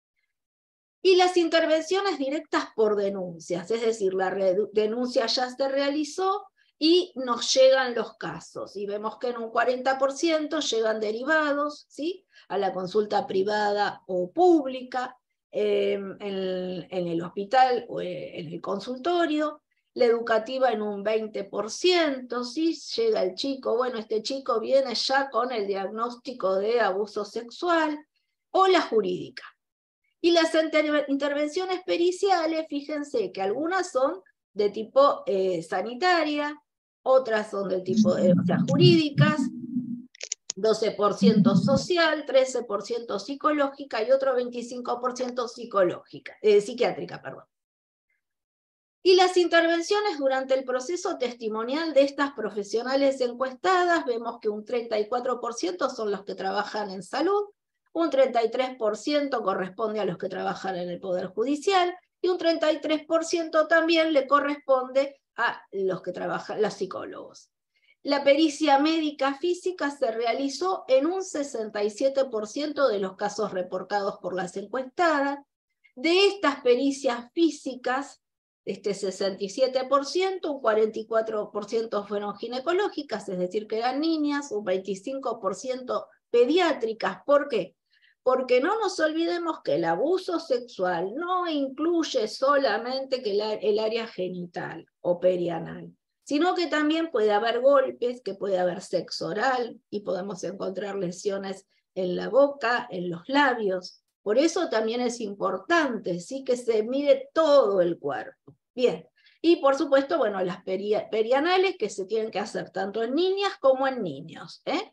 Y las intervenciones directas por denuncias, es decir, la denuncia ya se realizó y nos llegan los casos. Y vemos que en un cuarenta por ciento llegan derivados, ¿sí? A la consulta privada o pública, eh, en, en el hospital o en el consultorio. La educativa en un veinte por ciento, ¿sí? Llega el chico, bueno, este chico viene ya con el diagnóstico de abuso sexual, o la jurídica. Y las inter intervenciones periciales, fíjense que algunas son de tipo eh, sanitaria, otras son de tipo, eh, o sea, jurídicas, doce por ciento social, trece por ciento psicológica y otro veinticinco por ciento psicológica, eh, psiquiátrica, perdón. Y las intervenciones durante el proceso testimonial de estas profesionales encuestadas, vemos que un treinta y cuatro por ciento son los que trabajan en salud, un treinta y tres por ciento corresponde a los que trabajan en el Poder Judicial, y un treinta y tres por ciento también le corresponde a los que trabajan, los psicólogos. La pericia médica física se realizó en un sesenta y siete por ciento de los casos reportados por las encuestadas. De estas pericias físicas, este sesenta y siete por ciento, un cuarenta y cuatro por ciento fueron ginecológicas, es decir, que eran niñas, un veinticinco por ciento pediátricas. ¿Por qué? Porque no nos olvidemos que el abuso sexual no incluye solamente que la, el área genital o perianal, sino que también puede haber golpes, que puede haber sexo oral, y podemos encontrar lesiones en la boca, en los labios. Por eso también es importante, ¿sí?, que se mire todo el cuerpo. Bien, y por supuesto, bueno, las peri perianales que se tienen que hacer tanto en niñas como en niños, ¿eh?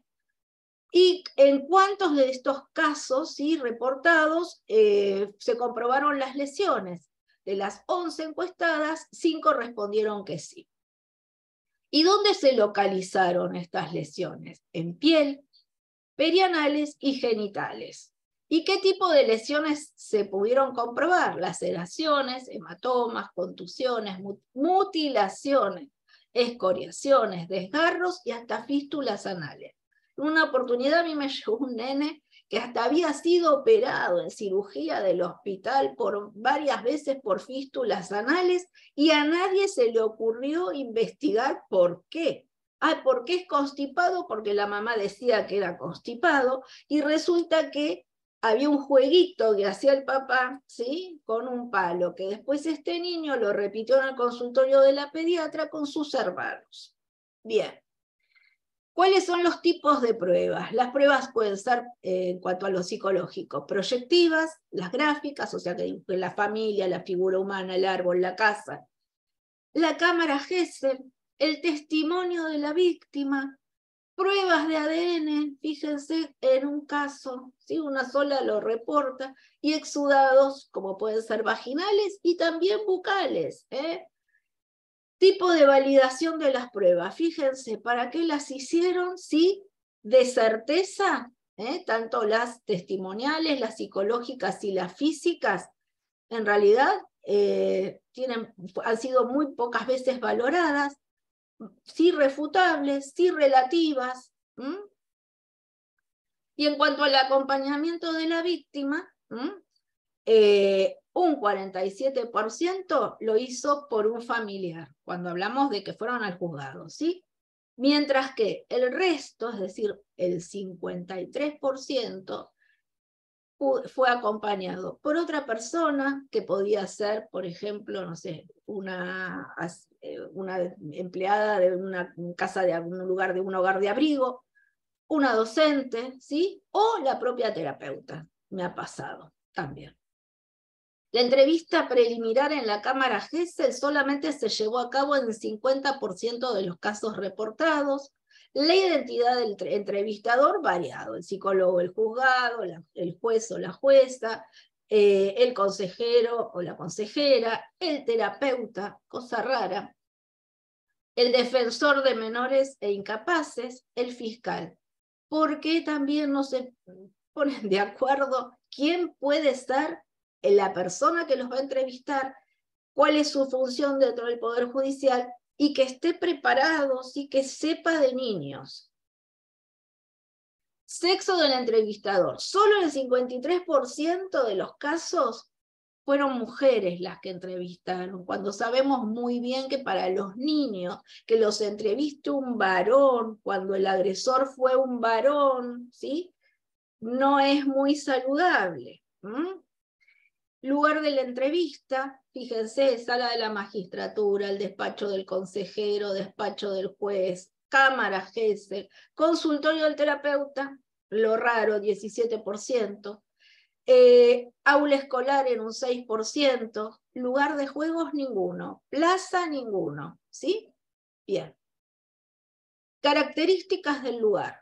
Y en cuántos de estos casos, ¿sí?, reportados, eh, se comprobaron las lesiones. De las once encuestadas, cinco respondieron que sí. ¿Y dónde se localizaron estas lesiones? En piel, perianales y genitales. ¿Y qué tipo de lesiones se pudieron comprobar? Laceraciones, hematomas, contusiones, mutilaciones, escoriaciones, desgarros y hasta fístulas anales. En una oportunidad a mí me llegó un nene que hasta había sido operado en cirugía del hospital por varias veces por fístulas anales, y a nadie se le ocurrió investigar por qué. Ah, ¿por qué es constipado? Porque la mamá decía que era constipado, y resulta que había un jueguito que hacía el papá, ¿sí?, con un palo, que después este niño lo repitió en el consultorio de la pediatra con sus hermanos. Bien. ¿Cuáles son los tipos de pruebas? Las pruebas pueden ser, eh, en cuanto a lo psicológico, proyectivas, las gráficas, o sea, que la familia, la figura humana, el árbol, la casa. La cámara Gesell, el testimonio de la víctima, pruebas de A D N, fíjense, en un caso, ¿sí?, una sola lo reporta, y exudados, como pueden ser vaginales y también bucales, ¿eh? Tipo de validación de las pruebas. Fíjense, ¿para qué las hicieron? Sí, de certeza, ¿eh?, tanto las testimoniales, las psicológicas y las físicas, en realidad eh, tienen, han sido muy pocas veces valoradas, sí refutables, sí relativas. ¿Mm? Y en cuanto al acompañamiento de la víctima, ¿Mm? Eh, un cuarenta y siete por ciento lo hizo por un familiar, cuando hablamos de que fueron al juzgado, ¿sí? Mientras que el resto, es decir, el cincuenta y tres por ciento, fue acompañado por otra persona, que podía ser, por ejemplo, no sé, una, una empleada de una casa, de algún lugar, de un hogar de abrigo, una docente, ¿sí?, o la propia terapeuta. Me ha pasado también. La entrevista preliminar en la cámara Gesell solamente se llevó a cabo en el cincuenta por ciento de los casos reportados. La identidad del entrevistador variado, el psicólogo, el juzgado, la, el juez o la jueza, eh, el consejero o la consejera, el terapeuta, cosa rara, el defensor de menores e incapaces, el fiscal. ¿Por qué también no se ponen de acuerdo quién puede ser la persona que los va a entrevistar, cuál es su función dentro del Poder Judicial, y que esté preparado, y que sepa de niños? Sexo del entrevistador. Solo el cincuenta y tres por ciento de los casos fueron mujeres las que entrevistaron, cuando sabemos muy bien que para los niños, que los entreviste un varón, cuando el agresor fue un varón, ¿sí?, no es muy saludable. ¿Mm? Lugar de la entrevista, fíjense, sala de la magistratura, el despacho del consejero, despacho del juez, cámara Gesell, consultorio del terapeuta, lo raro, diecisiete por ciento, eh, aula escolar en un seis por ciento, lugar de juegos ninguno, plaza ninguno, ¿sí? Bien. Características del lugar.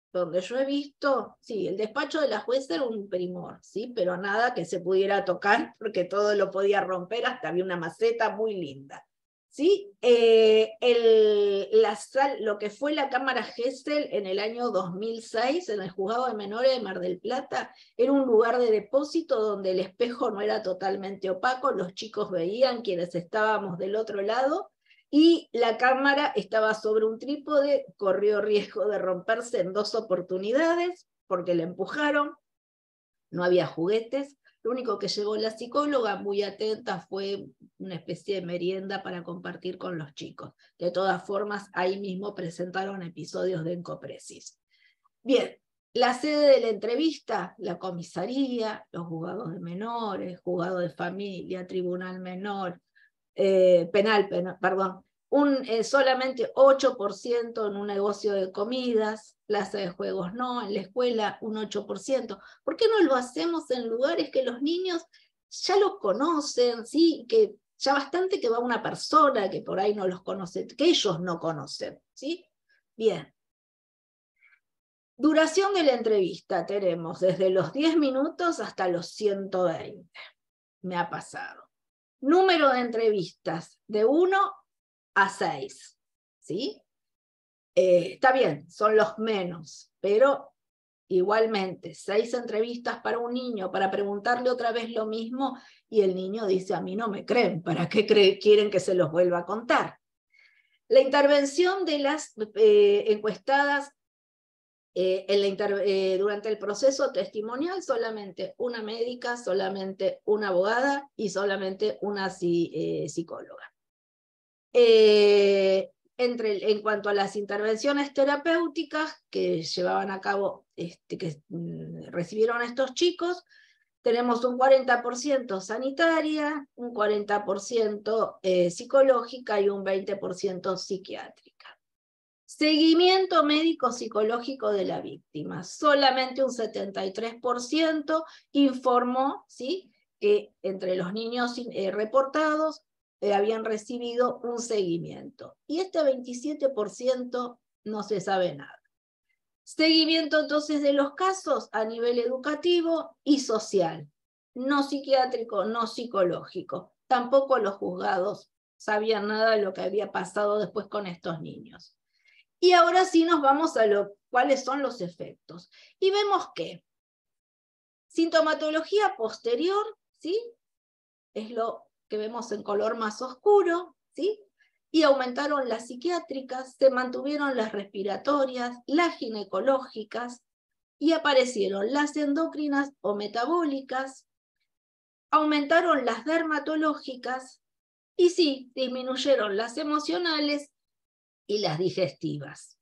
donde yo he visto, sí, el despacho de la jueza era un primor, ¿sí? Pero nada que se pudiera tocar, porque todo lo podía romper, hasta había una maceta muy linda. ¿Sí? Eh, el, la sal, lo que fue la Cámara Gesell en el año dos mil seis, en el Juzgado de Menores de Mar del Plata, era un lugar de depósito donde el espejo no era totalmente opaco, los chicos veían quienes estábamos del otro lado, y la cámara estaba sobre un trípode, corrió riesgo de romperse en dos oportunidades, porque la empujaron, no había juguetes. Lo único que llevó la psicóloga, muy atenta, fue una especie de merienda para compartir con los chicos. De todas formas, ahí mismo presentaron episodios de encopresis. Bien, la sede de la entrevista, la comisaría, los juzgados de menores, juzgado de familia, tribunal menor, eh, penal, penal, perdón, un, eh, solamente ocho por ciento en un negocio de comidas, plaza de juegos no, en la escuela un ocho por ciento. ¿Por qué no lo hacemos en lugares que los niños ya los conocen, ¿sí? Que ya bastante que va una persona que por ahí no los conoce, que ellos no conocen, ¿sí? Bien. Duración de la entrevista tenemos desde los diez minutos hasta los ciento veinte. Me ha pasado. Número de entrevistas de uno a seis, ¿sí? Eh, está bien, son los menos, pero igualmente, seis entrevistas para un niño, para preguntarle otra vez lo mismo, y el niño dice, a mí no me creen, ¿para qué creen, quieren que se los vuelva a contar? La intervención de las eh, encuestadas eh, en la inter eh, durante el proceso testimonial, solamente una médica, solamente una abogada y solamente una eh, psicóloga. Eh, entre, en cuanto a las intervenciones terapéuticas que llevaban a cabo, este, que mm, recibieron estos chicos, tenemos un cuarenta por ciento sanitaria, un cuarenta por ciento eh, psicológica y un veinte por ciento psiquiátrica. Seguimiento médico psicológico de la víctima. Solamente un setenta y tres por ciento informó, ¿sí?, que entre los niños eh, reportados eh, habían recibido un seguimiento. Y este veintisiete por ciento no se sabe nada. Seguimiento entonces de los casos a nivel educativo y social. No psiquiátrico, no psicológico. Tampoco los juzgados sabían nada de lo que había pasado después con estos niños. Y ahora sí nos vamos a lo, cuáles son los efectos. Y vemos que sintomatología posterior, ¿sí?, es lo que vemos en color más oscuro, ¿sí?, y aumentaron las psiquiátricas, se mantuvieron las respiratorias, las ginecológicas, y aparecieron las endocrinas o metabólicas, aumentaron las dermatológicas, y sí, disminuyeron las emocionales y las digestivas.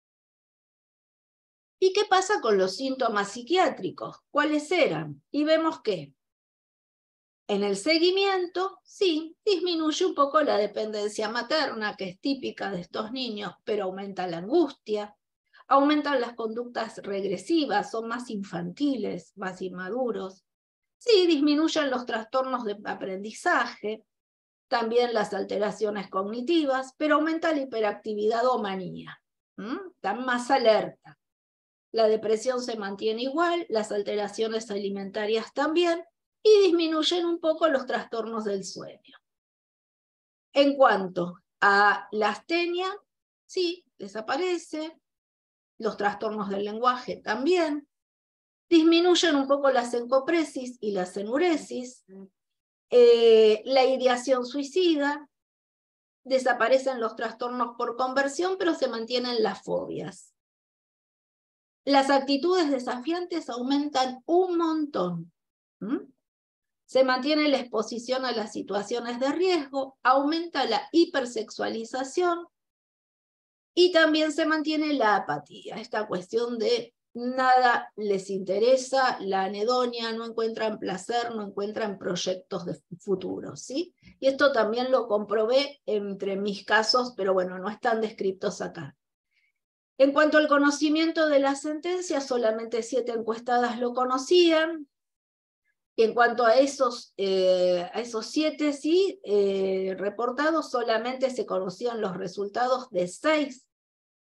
¿Y qué pasa con los síntomas psiquiátricos? ¿Cuáles eran? Y vemos que en el seguimiento, sí, disminuye un poco la dependencia materna, que es típica de estos niños, pero aumenta la angustia, aumentan las conductas regresivas, son más infantiles, más inmaduros. Sí, disminuyen los trastornos de aprendizaje, también las alteraciones cognitivas, pero aumenta la hiperactividad o manía. ¿Mm? Están más alerta. La depresión se mantiene igual, las alteraciones alimentarias también, y disminuyen un poco los trastornos del sueño. En cuanto a la astenia, sí, desaparece, los trastornos del lenguaje también, disminuyen un poco las encopresis y las enuresis, eh, la ideación suicida, desaparecen los trastornos por conversión, pero se mantienen las fobias. Las actitudes desafiantes aumentan un montón. ¿Mm? Se mantiene la exposición a las situaciones de riesgo, aumenta la hipersexualización y también se mantiene la apatía, esta cuestión de nada les interesa, la anedonia, no encuentran placer, no encuentran proyectos de futuro, ¿sí? Y esto también lo comprobé entre mis casos, pero bueno, no están descritos acá. En cuanto al conocimiento de la sentencia, solamente siete encuestadas lo conocían. En cuanto a esos, eh, a esos siete sí, eh, reportados, solamente se conocían los resultados de seis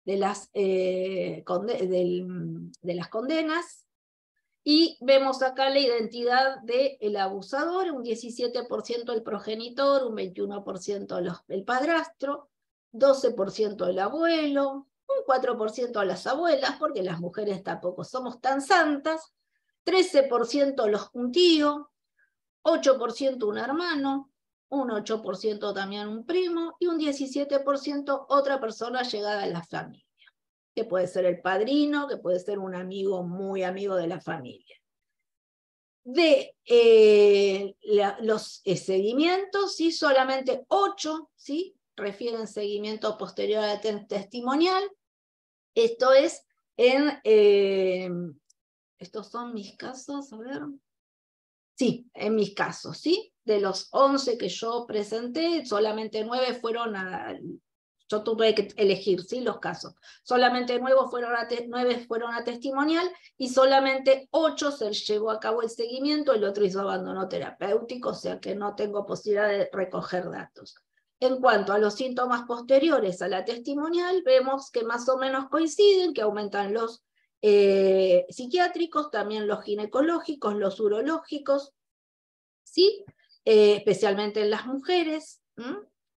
de las, eh, conde del, de las condenas. Y vemos acá la identidad del abusador, un diecisiete por ciento el progenitor, un veintiuno por ciento los, el padrastro, doce por ciento el abuelo, un cuatro por ciento las abuelas, porque las mujeres tampoco somos tan santas, trece por ciento los, un tío, ocho por ciento un hermano, un ocho por ciento también un primo, y un diecisiete por ciento otra persona llegada a la familia, que puede ser el padrino, que puede ser un amigo muy amigo de la familia. De eh, la, los eh, seguimientos, ¿sí? Solamente ocho, ¿sí? Refieren seguimiento posterior al te testimonial. Esto es en... Eh, estos son mis casos, a ver... Sí, en mis casos, ¿sí? De los once que yo presenté, solamente nueve fueron a... Yo tuve que elegir, ¿sí? Los casos. Solamente nueve fueron, a nueve fueron a testimonial y solamente ocho se llevó a cabo el seguimiento, el otro hizo abandono terapéutico, o sea que no tengo posibilidad de recoger datos. En cuanto a los síntomas posteriores a la testimonial, vemos que más o menos coinciden, que aumentan los eh, psiquiátricos, también los ginecológicos, los urológicos, ¿sí? Eh, especialmente en las mujeres. ¿Mm?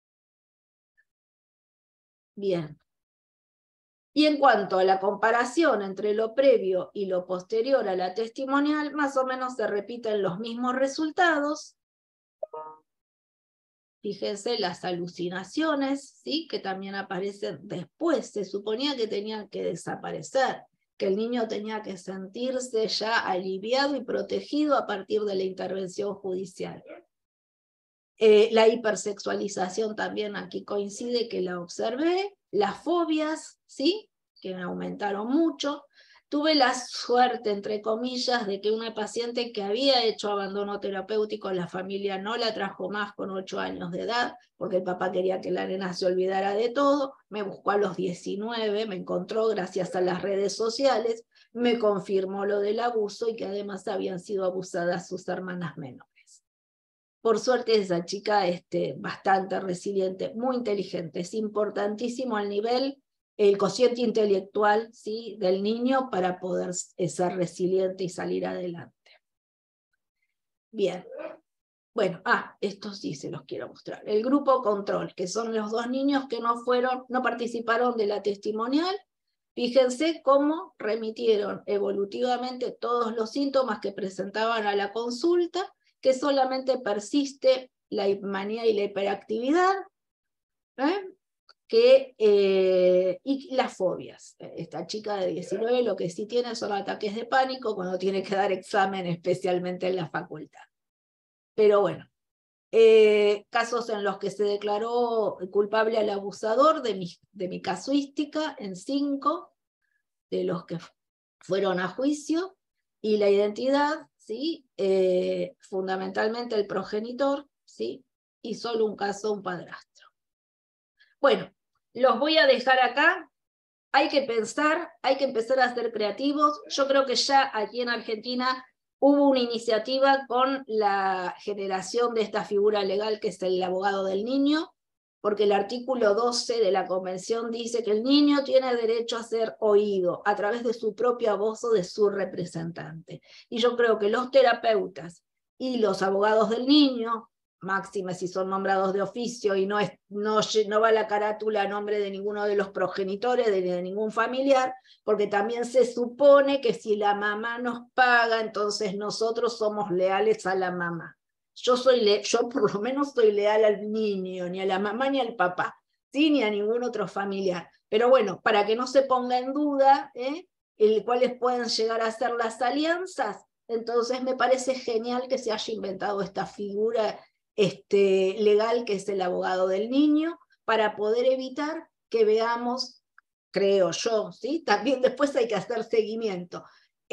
Bien. Y en cuanto a la comparación entre lo previo y lo posterior a la testimonial, más o menos se repiten los mismos resultados. Fíjense las alucinaciones, ¿sí? Que también aparecen después. Se suponía que tenían que desaparecer, que el niño tenía que sentirse ya aliviado y protegido a partir de la intervención judicial. Eh, la hipersexualización también aquí coincide que la observé. Las fobias, ¿sí? Que aumentaron mucho. Tuve la suerte, entre comillas, de que una paciente que había hecho abandono terapéutico, la familia no la trajo más con ocho años de edad, porque el papá quería que la nena se olvidara de todo. Me buscó a los diecinueve, me encontró gracias a las redes sociales, me confirmó lo del abuso y que además habían sido abusadas sus hermanas menores. Por suerte esa chica este, bastante resiliente, muy inteligente. Es importantísimo el nivel, el cociente intelectual, ¿sí? Del niño para poder ser resiliente y salir adelante. Bien. Bueno, ah, estos sí se los quiero mostrar. El grupo control, que son los dos niños que no fueron, no participaron de la testimonial. Fíjense cómo remitieron evolutivamente todos los síntomas que presentaban a la consulta, que solamente persiste la hipomanía y la hiperactividad, ¿eh? que, eh, y las fobias. Esta chica de diecinueve lo que sí tiene son ataques de pánico cuando tiene que dar examen, especialmente en la facultad. Pero bueno, eh, casos en los que se declaró culpable al abusador de mi, de mi casuística en cinco de los que fueron a juicio, y la identidad, ¿sí? eh, fundamentalmente el progenitor, ¿sí? Y solo un caso, un padrastro. Bueno, los voy a dejar acá. Hay que pensar, hay que empezar a ser creativos. Yo creo que ya aquí en Argentina hubo una iniciativa con la generación de esta figura legal que es el abogado del niño, porque el artículo doce de la Convención dice que el niño tiene derecho a ser oído a través de su propia voz o de su representante. Y yo creo que los terapeutas y los abogados del niño, máxime si son nombrados de oficio y no, es, no, no va la carátula a nombre de ninguno de los progenitores, de, de ningún familiar, porque también se supone que si la mamá nos paga, entonces nosotros somos leales a la mamá. Yo, soy le yo por lo menos soy leal al niño, ni a la mamá ni al papá, ¿sí? Ni a ningún otro familiar. Pero bueno, para que no se ponga en duda ¿eh? el cuáles pueden llegar a ser las alianzas, entonces me parece genial que se haya inventado esta figura este, legal que es el abogado del niño, para poder evitar que veamos, creo yo, ¿sí? También después hay que hacer seguimiento.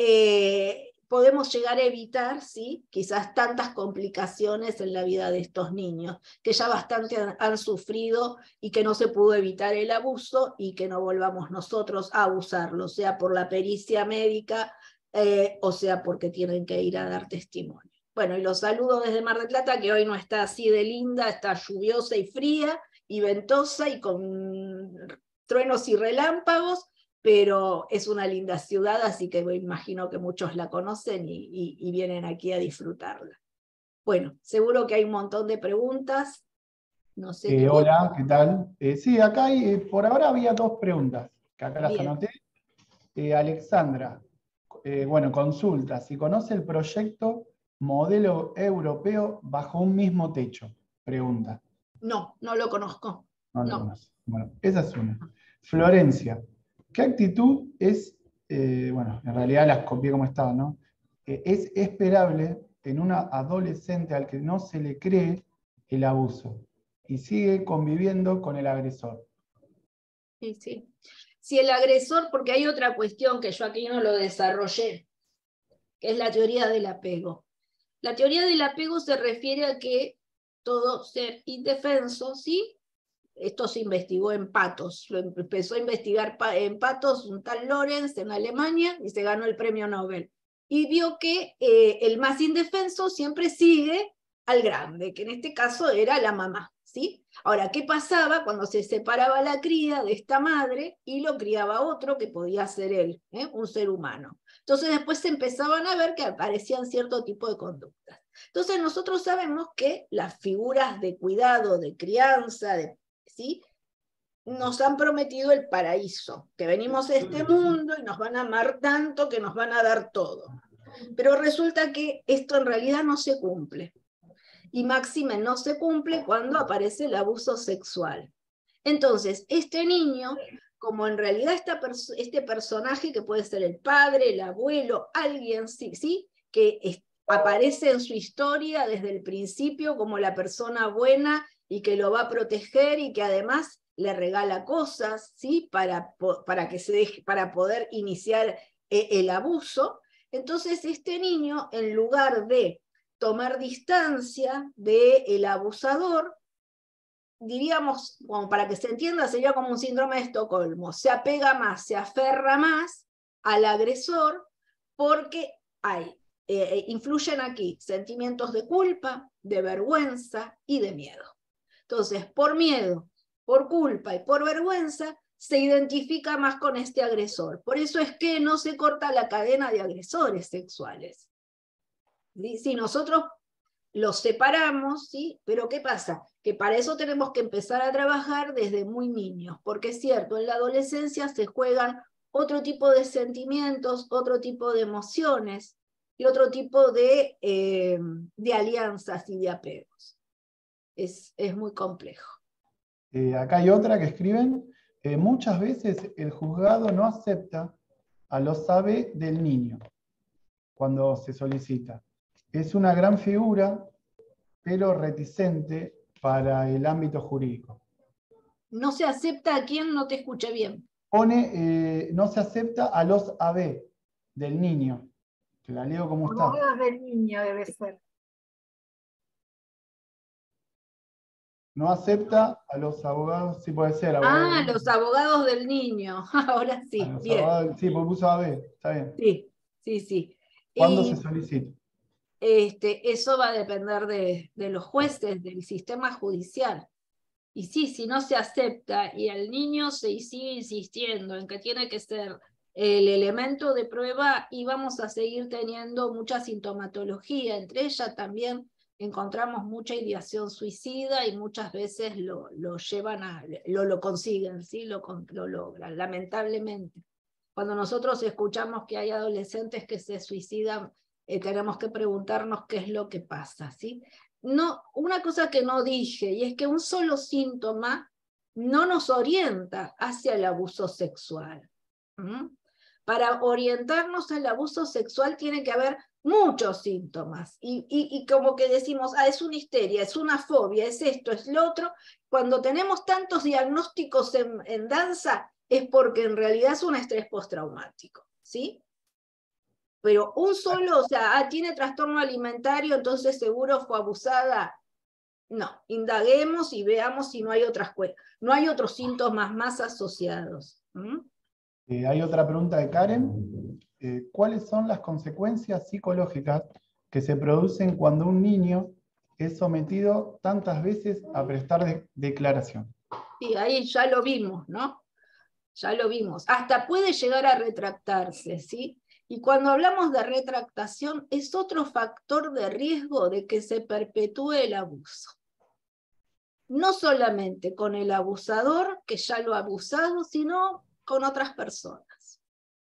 Eh, podemos llegar a evitar, ¿sí? Quizás tantas complicaciones en la vida de estos niños, que ya bastante han, han sufrido y que no se pudo evitar el abuso y que no volvamos nosotros a abusarlo, sea por la pericia médica eh, o sea porque tienen que ir a dar testimonio. Bueno, y los saludo desde Mar del Plata, que hoy no está así de linda, está lluviosa y fría y ventosa y con truenos y relámpagos, pero es una linda ciudad, así que me imagino que muchos la conocen y, y, y vienen aquí a disfrutarla. Bueno, seguro que hay un montón de preguntas. No sé Eh, qué... hola, ¿qué tal? Eh, sí, acá hay, eh, por ahora había dos preguntas, que acá las Bien. anoté. Eh, Alexandra, eh, bueno, consulta, si conoce el proyecto Modelo Europeo bajo un mismo techo, pregunta. No, no lo conozco. No lo No. conoce. Bueno, esa es una. Florencia, ¿qué actitud es, eh, bueno, en realidad las copié como estaban, ¿no? Eh, es esperable en una adolescente al que no se le cree el abuso y sigue conviviendo con el agresor? Sí, sí. Si el agresor, porque hay otra cuestión que yo aquí no lo desarrollé, que es la teoría del apego. La teoría del apego se refiere a que todo ser indefenso, ¿sí? Esto se investigó en patos, lo empezó a investigar en patos un tal Lorenz en Alemania y se ganó el premio Nobel. Y vio que eh, el más indefenso siempre sigue al grande, que en este caso era la mamá, ¿sí? Ahora, ¿qué pasaba cuando se separaba la cría de esta madre y lo criaba otro que podía ser él, ¿eh? Un ser humano? Entonces después se empezaban a ver que aparecían cierto tipo de conductas. Entonces nosotros sabemos que las figuras de cuidado, de crianza, de, ¿sí? Nos han prometido el paraíso, que venimos a este mundo y nos van a amar tanto que nos van a dar todo. Pero resulta que esto en realidad no se cumple. Y máxime no se cumple cuando aparece el abuso sexual. Entonces, este niño, como en realidad esta perso este personaje que puede ser el padre, el abuelo, alguien, sí, sí, que aparece en su historia desde el principio como la persona buena y que lo va a proteger y que además le regala cosas, ¿sí? Para, para, que se deje, para poder iniciar el abuso. Entonces, este niño, en lugar de tomar distancia del abusador, diríamos, como para que se entienda, sería como un síndrome de Estocolmo. Se apega más, se aferra más al agresor porque hay, eh, influyen aquí sentimientos de culpa, de vergüenza y de miedo. Entonces, por miedo, por culpa y por vergüenza, se identifica más con este agresor. Por eso es que no se corta la cadena de agresores sexuales. Si nosotros los separamos, ¿sí? Pero ¿qué pasa? Que para eso tenemos que empezar a trabajar desde muy niños, porque es cierto, en la adolescencia se juegan otro tipo de sentimientos, otro tipo de emociones y otro tipo de, eh, de alianzas y de apegos. Es, es muy complejo. Eh, acá hay otra que escriben, eh, muchas veces el juzgado no acepta a los sabe del niño cuando se solicita. Es una gran figura, pero reticente para el ámbito jurídico. No se acepta a quien no te escuche bien. Pone, eh, no se acepta a los A B del niño. Te la leo como está. Abogados del niño debe ser. No acepta a los abogados, sí puede ser. Ah, los abogados del niño. Ahora sí, a los bien. Abogados, sí, porque puso A B, está bien. Sí, sí, sí. ¿Cuándo y, se solicita? Este, eso va a depender de, de los jueces, del sistema judicial. Y sí, si no se acepta y el niño se sigue insistiendo en que tiene que ser el elemento de prueba, y vamos a seguir teniendo mucha sintomatología. Entre ellas también encontramos mucha ideación suicida y muchas veces lo, lo llevan a, lo, lo consiguen, ¿sí? lo, lo logran, lamentablemente. Cuando nosotros escuchamos que hay adolescentes que se suicidan, eh, tenemos que preguntarnos qué es lo que pasa, ¿sí? No, una cosa que no dije, y es que un solo síntoma no nos orienta hacia el abuso sexual. ¿Mm? Para orientarnos al abuso sexual tiene que haber muchos síntomas, y, y, y como que decimos, ah, es una histeria, es una fobia, es esto, es lo otro. Cuando tenemos tantos diagnósticos en, en danza, es porque en realidad es un estrés postraumático, ¿sí? Pero un solo, o sea, ah, tiene trastorno alimentario, entonces seguro fue abusada. No, indaguemos y veamos si no hay otras no hay otros síntomas más asociados. ¿Mm? Eh, hay otra pregunta de Karen. Eh, ¿Cuáles son las consecuencias psicológicas que se producen cuando un niño es sometido tantas veces a prestar de declaración? Sí, ahí ya lo vimos, ¿no? ya lo vimos, hasta puede llegar a retractarse, ¿sí? Y cuando hablamos de retractación, es otro factor de riesgo de que se perpetúe el abuso. No solamente con el abusador, que ya lo ha abusado, sino con otras personas.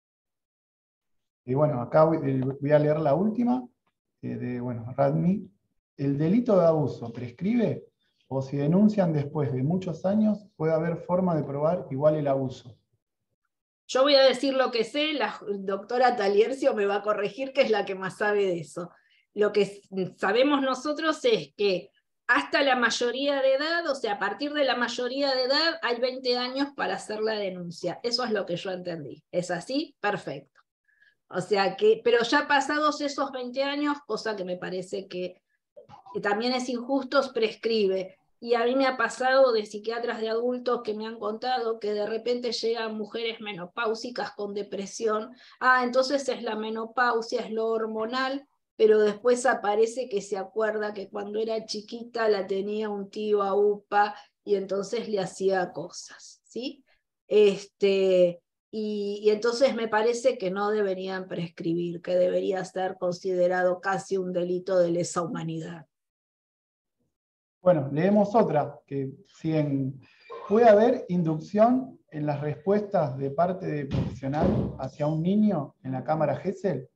Y bueno, acá voy, eh, voy a leer la última, eh, de, bueno, Radmi. ¿El delito de abuso prescribe? O si denuncian después de muchos años, puede haber forma de probar igual el abuso. Yo voy a decir lo que sé, la doctora Taliercio me va a corregir, que es la que más sabe de eso. Lo que sabemos nosotros es que hasta la mayoría de edad, o sea, a partir de la mayoría de edad, hay veinte años para hacer la denuncia. Eso es lo que yo entendí. ¿Es así? Perfecto. O sea que, pero ya pasados esos veinte años, cosa que me parece que, que también es injusto, prescribe. Y a mí me ha pasado de psiquiatras de adultos que me han contado que de repente llegan mujeres menopáusicas con depresión. Ah, entonces es la menopausia, es lo hormonal, pero después aparece que se acuerda que cuando era chiquita la tenía un tío a UPA y entonces le hacía cosas, ¿sí? Este, y, y entonces me parece que no deberían prescribir, que debería ser considerado casi un delito de lesa humanidad. Bueno, leemos otra, que siguen. ¿Puede haber inducción en las respuestas de parte de profesional hacia un niño en la cámara Gesell?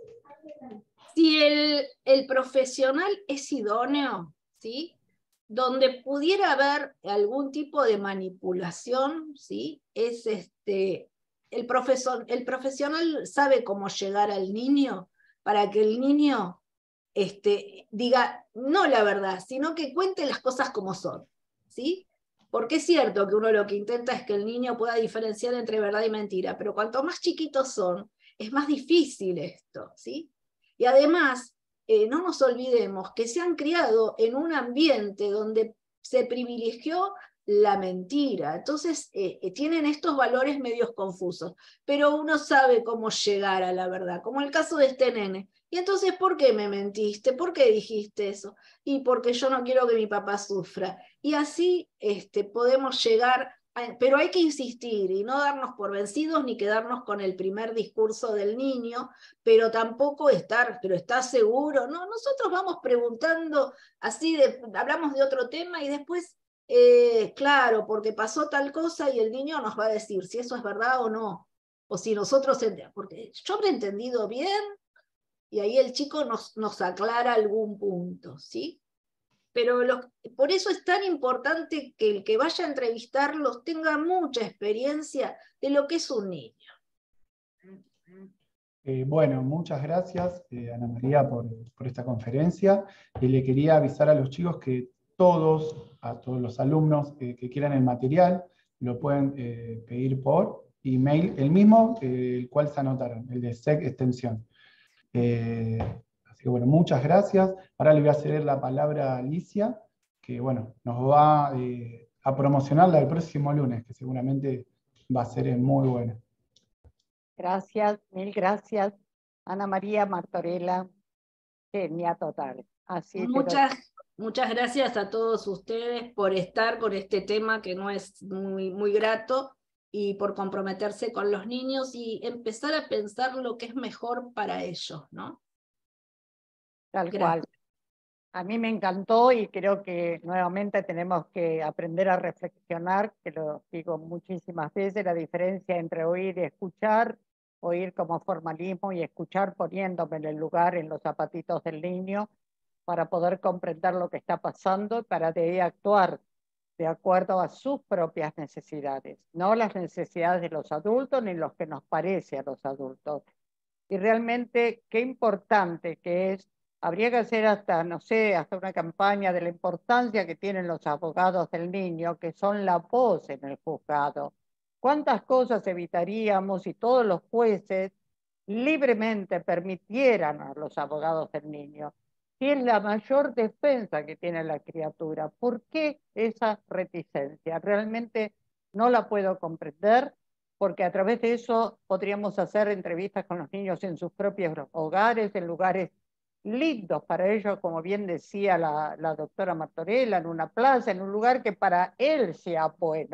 Si el, el profesional es idóneo, ¿sí? Donde pudiera haber algún tipo de manipulación, ¿sí? Es este, el, profesor, el profesional sabe cómo llegar al niño para que el niño este, diga no la verdad, sino que cuente las cosas como son, ¿sí? Porque es cierto que uno lo que intenta es que el niño pueda diferenciar entre verdad y mentira, pero cuanto más chiquitos son, es más difícil esto, ¿sí? Y además, eh, no nos olvidemos que se han criado en un ambiente donde se privilegió la mentira. Entonces, eh, eh, tienen estos valores medios confusos, pero uno sabe cómo llegar a la verdad, como el caso de este nene. Y entonces, ¿por qué me mentiste? ¿Por qué dijiste eso? Y porque yo no quiero que mi papá sufra. Y así este, podemos llegar, a, pero hay que insistir y no darnos por vencidos ni quedarnos con el primer discurso del niño, pero tampoco estar, pero ¿estás seguro? No, nosotros vamos preguntando así, de, hablamos de otro tema y después, eh, claro, porque pasó tal cosa y el niño nos va a decir si eso es verdad o no. O si nosotros, porque yo habré entendido bien, y ahí el chico nos, nos aclara algún punto, ¿sí? Pero los, por eso es tan importante que el que vaya a entrevistarlos tenga mucha experiencia de lo que es un niño. Eh, bueno, muchas gracias, eh, Ana María, por, por esta conferencia. Y le quería avisar a los chicos que todos, a todos los alumnos eh, que quieran el material, lo pueden eh, pedir por email, el mismo, eh, el cual se anotaron, el de S E C Extensión. Eh, así que bueno, muchas gracias. Ahora le voy a ceder la palabra a Alicia, que bueno, nos va eh, a promocionarla el próximo lunes, que seguramente va a ser muy buena. Gracias, mil gracias, Ana María Martorella, genia total. Así Muchas, pero... muchas gracias a todos ustedes por estar con este tema que no es muy, muy grato y por comprometerse con los niños y empezar a pensar lo que es mejor para ellos, ¿no? Tal Gracias. cual. A mí me encantó y creo que nuevamente tenemos que aprender a reflexionar, que lo digo muchísimas veces, la diferencia entre oír y escuchar, oír como formalismo y escuchar poniéndome en el lugar, en los zapatitos del niño, para poder comprender lo que está pasando y para de ahí actuar de acuerdo a sus propias necesidades, no las necesidades de los adultos ni los que nos parece a los adultos. Y realmente qué importante que es. Habría que hacer hasta, no sé, hasta una campaña de la importancia que tienen los abogados del niño, que son la voz en el juzgado. ¿Cuántas cosas evitaríamos si todos los jueces libremente permitieran a los abogados del niño? Si es la mayor defensa que tiene la criatura, ¿por qué esa reticencia? Realmente no la puedo comprender, porque a través de eso podríamos hacer entrevistas con los niños en sus propios hogares, en lugares lindos para ellos, como bien decía la, la doctora Martorella, en una plaza, en un lugar que para él sea bueno,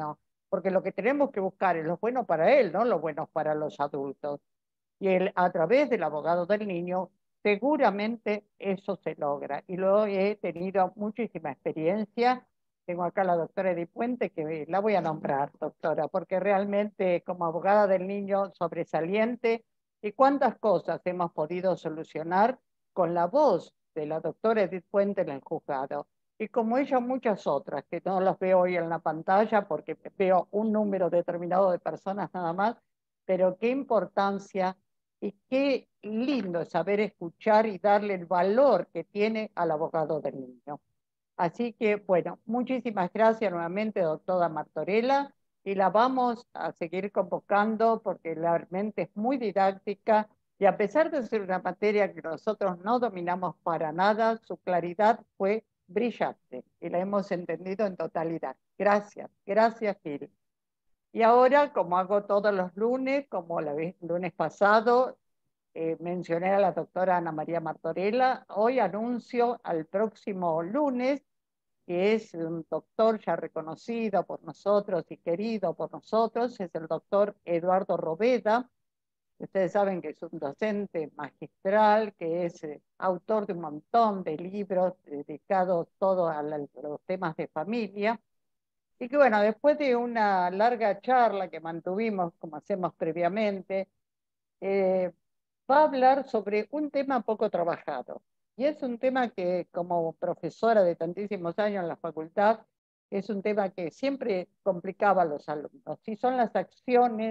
porque lo que tenemos que buscar es lo bueno para él, no lo bueno para los adultos. Y él, a través del abogado del niño, seguramente eso se logra. Y lo he tenido muchísima experiencia. Tengo acá a la doctora Edith Puente, que la voy a nombrar, doctora, porque realmente como abogada del niño sobresaliente, y cuántas cosas hemos podido solucionar con la voz de la doctora Edith Puente en el juzgado. Y como ella, muchas otras, que no las veo hoy en la pantalla porque veo un número determinado de personas nada más, pero qué importancia y qué lindo es saber escuchar y darle el valor que tiene al abogado del niño. Así que, bueno, muchísimas gracias nuevamente, doctora Martorella, y la vamos a seguir convocando porque realmente es muy didáctica y a pesar de ser una materia que nosotros no dominamos para nada, su claridad fue brillante y la hemos entendido en totalidad. Gracias, gracias, Gil. Y ahora, como hago todos los lunes, como el lunes pasado, eh, mencioné a la doctora Ana María Martorella, hoy anuncio al próximo lunes, que es un doctor ya reconocido por nosotros y querido por nosotros, es el doctor Eduardo Robeda. Ustedes saben que es un docente magistral, que es eh, autor de un montón de libros dedicados todos a, la, a los temas de familia. Y que bueno, después de una larga charla que mantuvimos, como hacemos previamente, eh, va a hablar sobre un tema poco trabajado. Y es un tema que, como profesora de tantísimos años en la facultad, es un tema que siempre complicaba a los alumnos. Y son las acciones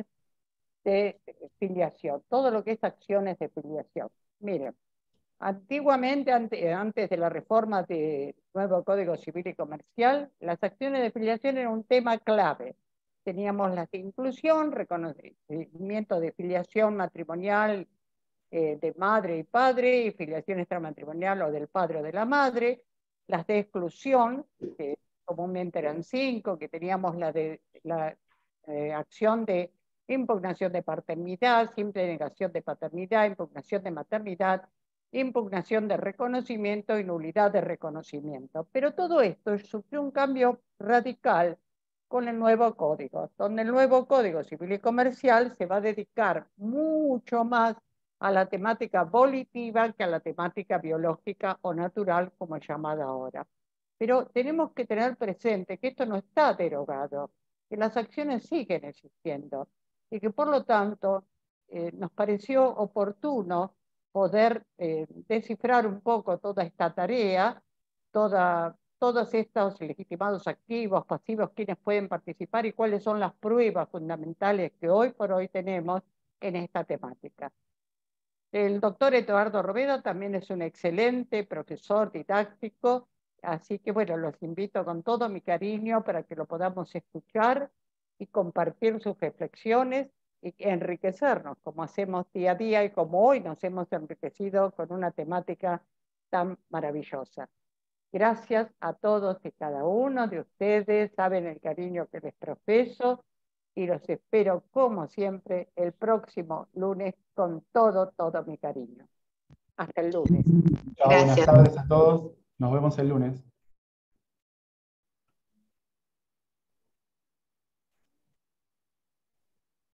de filiación, todo lo que es acciones de filiación. Miren, antiguamente, antes, antes de la reforma del nuevo Código Civil y Comercial, las acciones de filiación eran un tema clave. Teníamos las de inclusión, reconocimiento de filiación matrimonial eh, de madre y padre, y filiación extramatrimonial o del padre o de la madre, las de exclusión, que comúnmente eran cinco, que teníamos la de la eh, acción de impugnación de paternidad, simple negación de paternidad, impugnación de maternidad, impugnación de reconocimiento y nulidad de reconocimiento. Pero todo esto sufrió un cambio radical con el nuevo código, donde el nuevo Código Civil y Comercial se va a dedicar mucho más a la temática volitiva que a la temática biológica o natural, como es llamada ahora. Pero tenemos que tener presente que esto no está derogado, que las acciones siguen existiendo y que por lo tanto eh, nos pareció oportuno poder eh, descifrar un poco toda esta tarea, toda, todos estos legitimados activos, pasivos, quienes pueden participar y cuáles son las pruebas fundamentales que hoy por hoy tenemos en esta temática. El doctor Eduardo Robeda también es un excelente profesor didáctico, así que bueno, los invito con todo mi cariño para que lo podamos escuchar y compartir sus reflexiones y enriquecernos como hacemos día a día y como hoy nos hemos enriquecido con una temática tan maravillosa. Gracias a todos y cada uno de ustedes, saben el cariño que les profeso y los espero como siempre el próximo lunes con todo, todo mi cariño. Hasta el lunes. Chao, buenas tardes a todos. Nos vemos el lunes.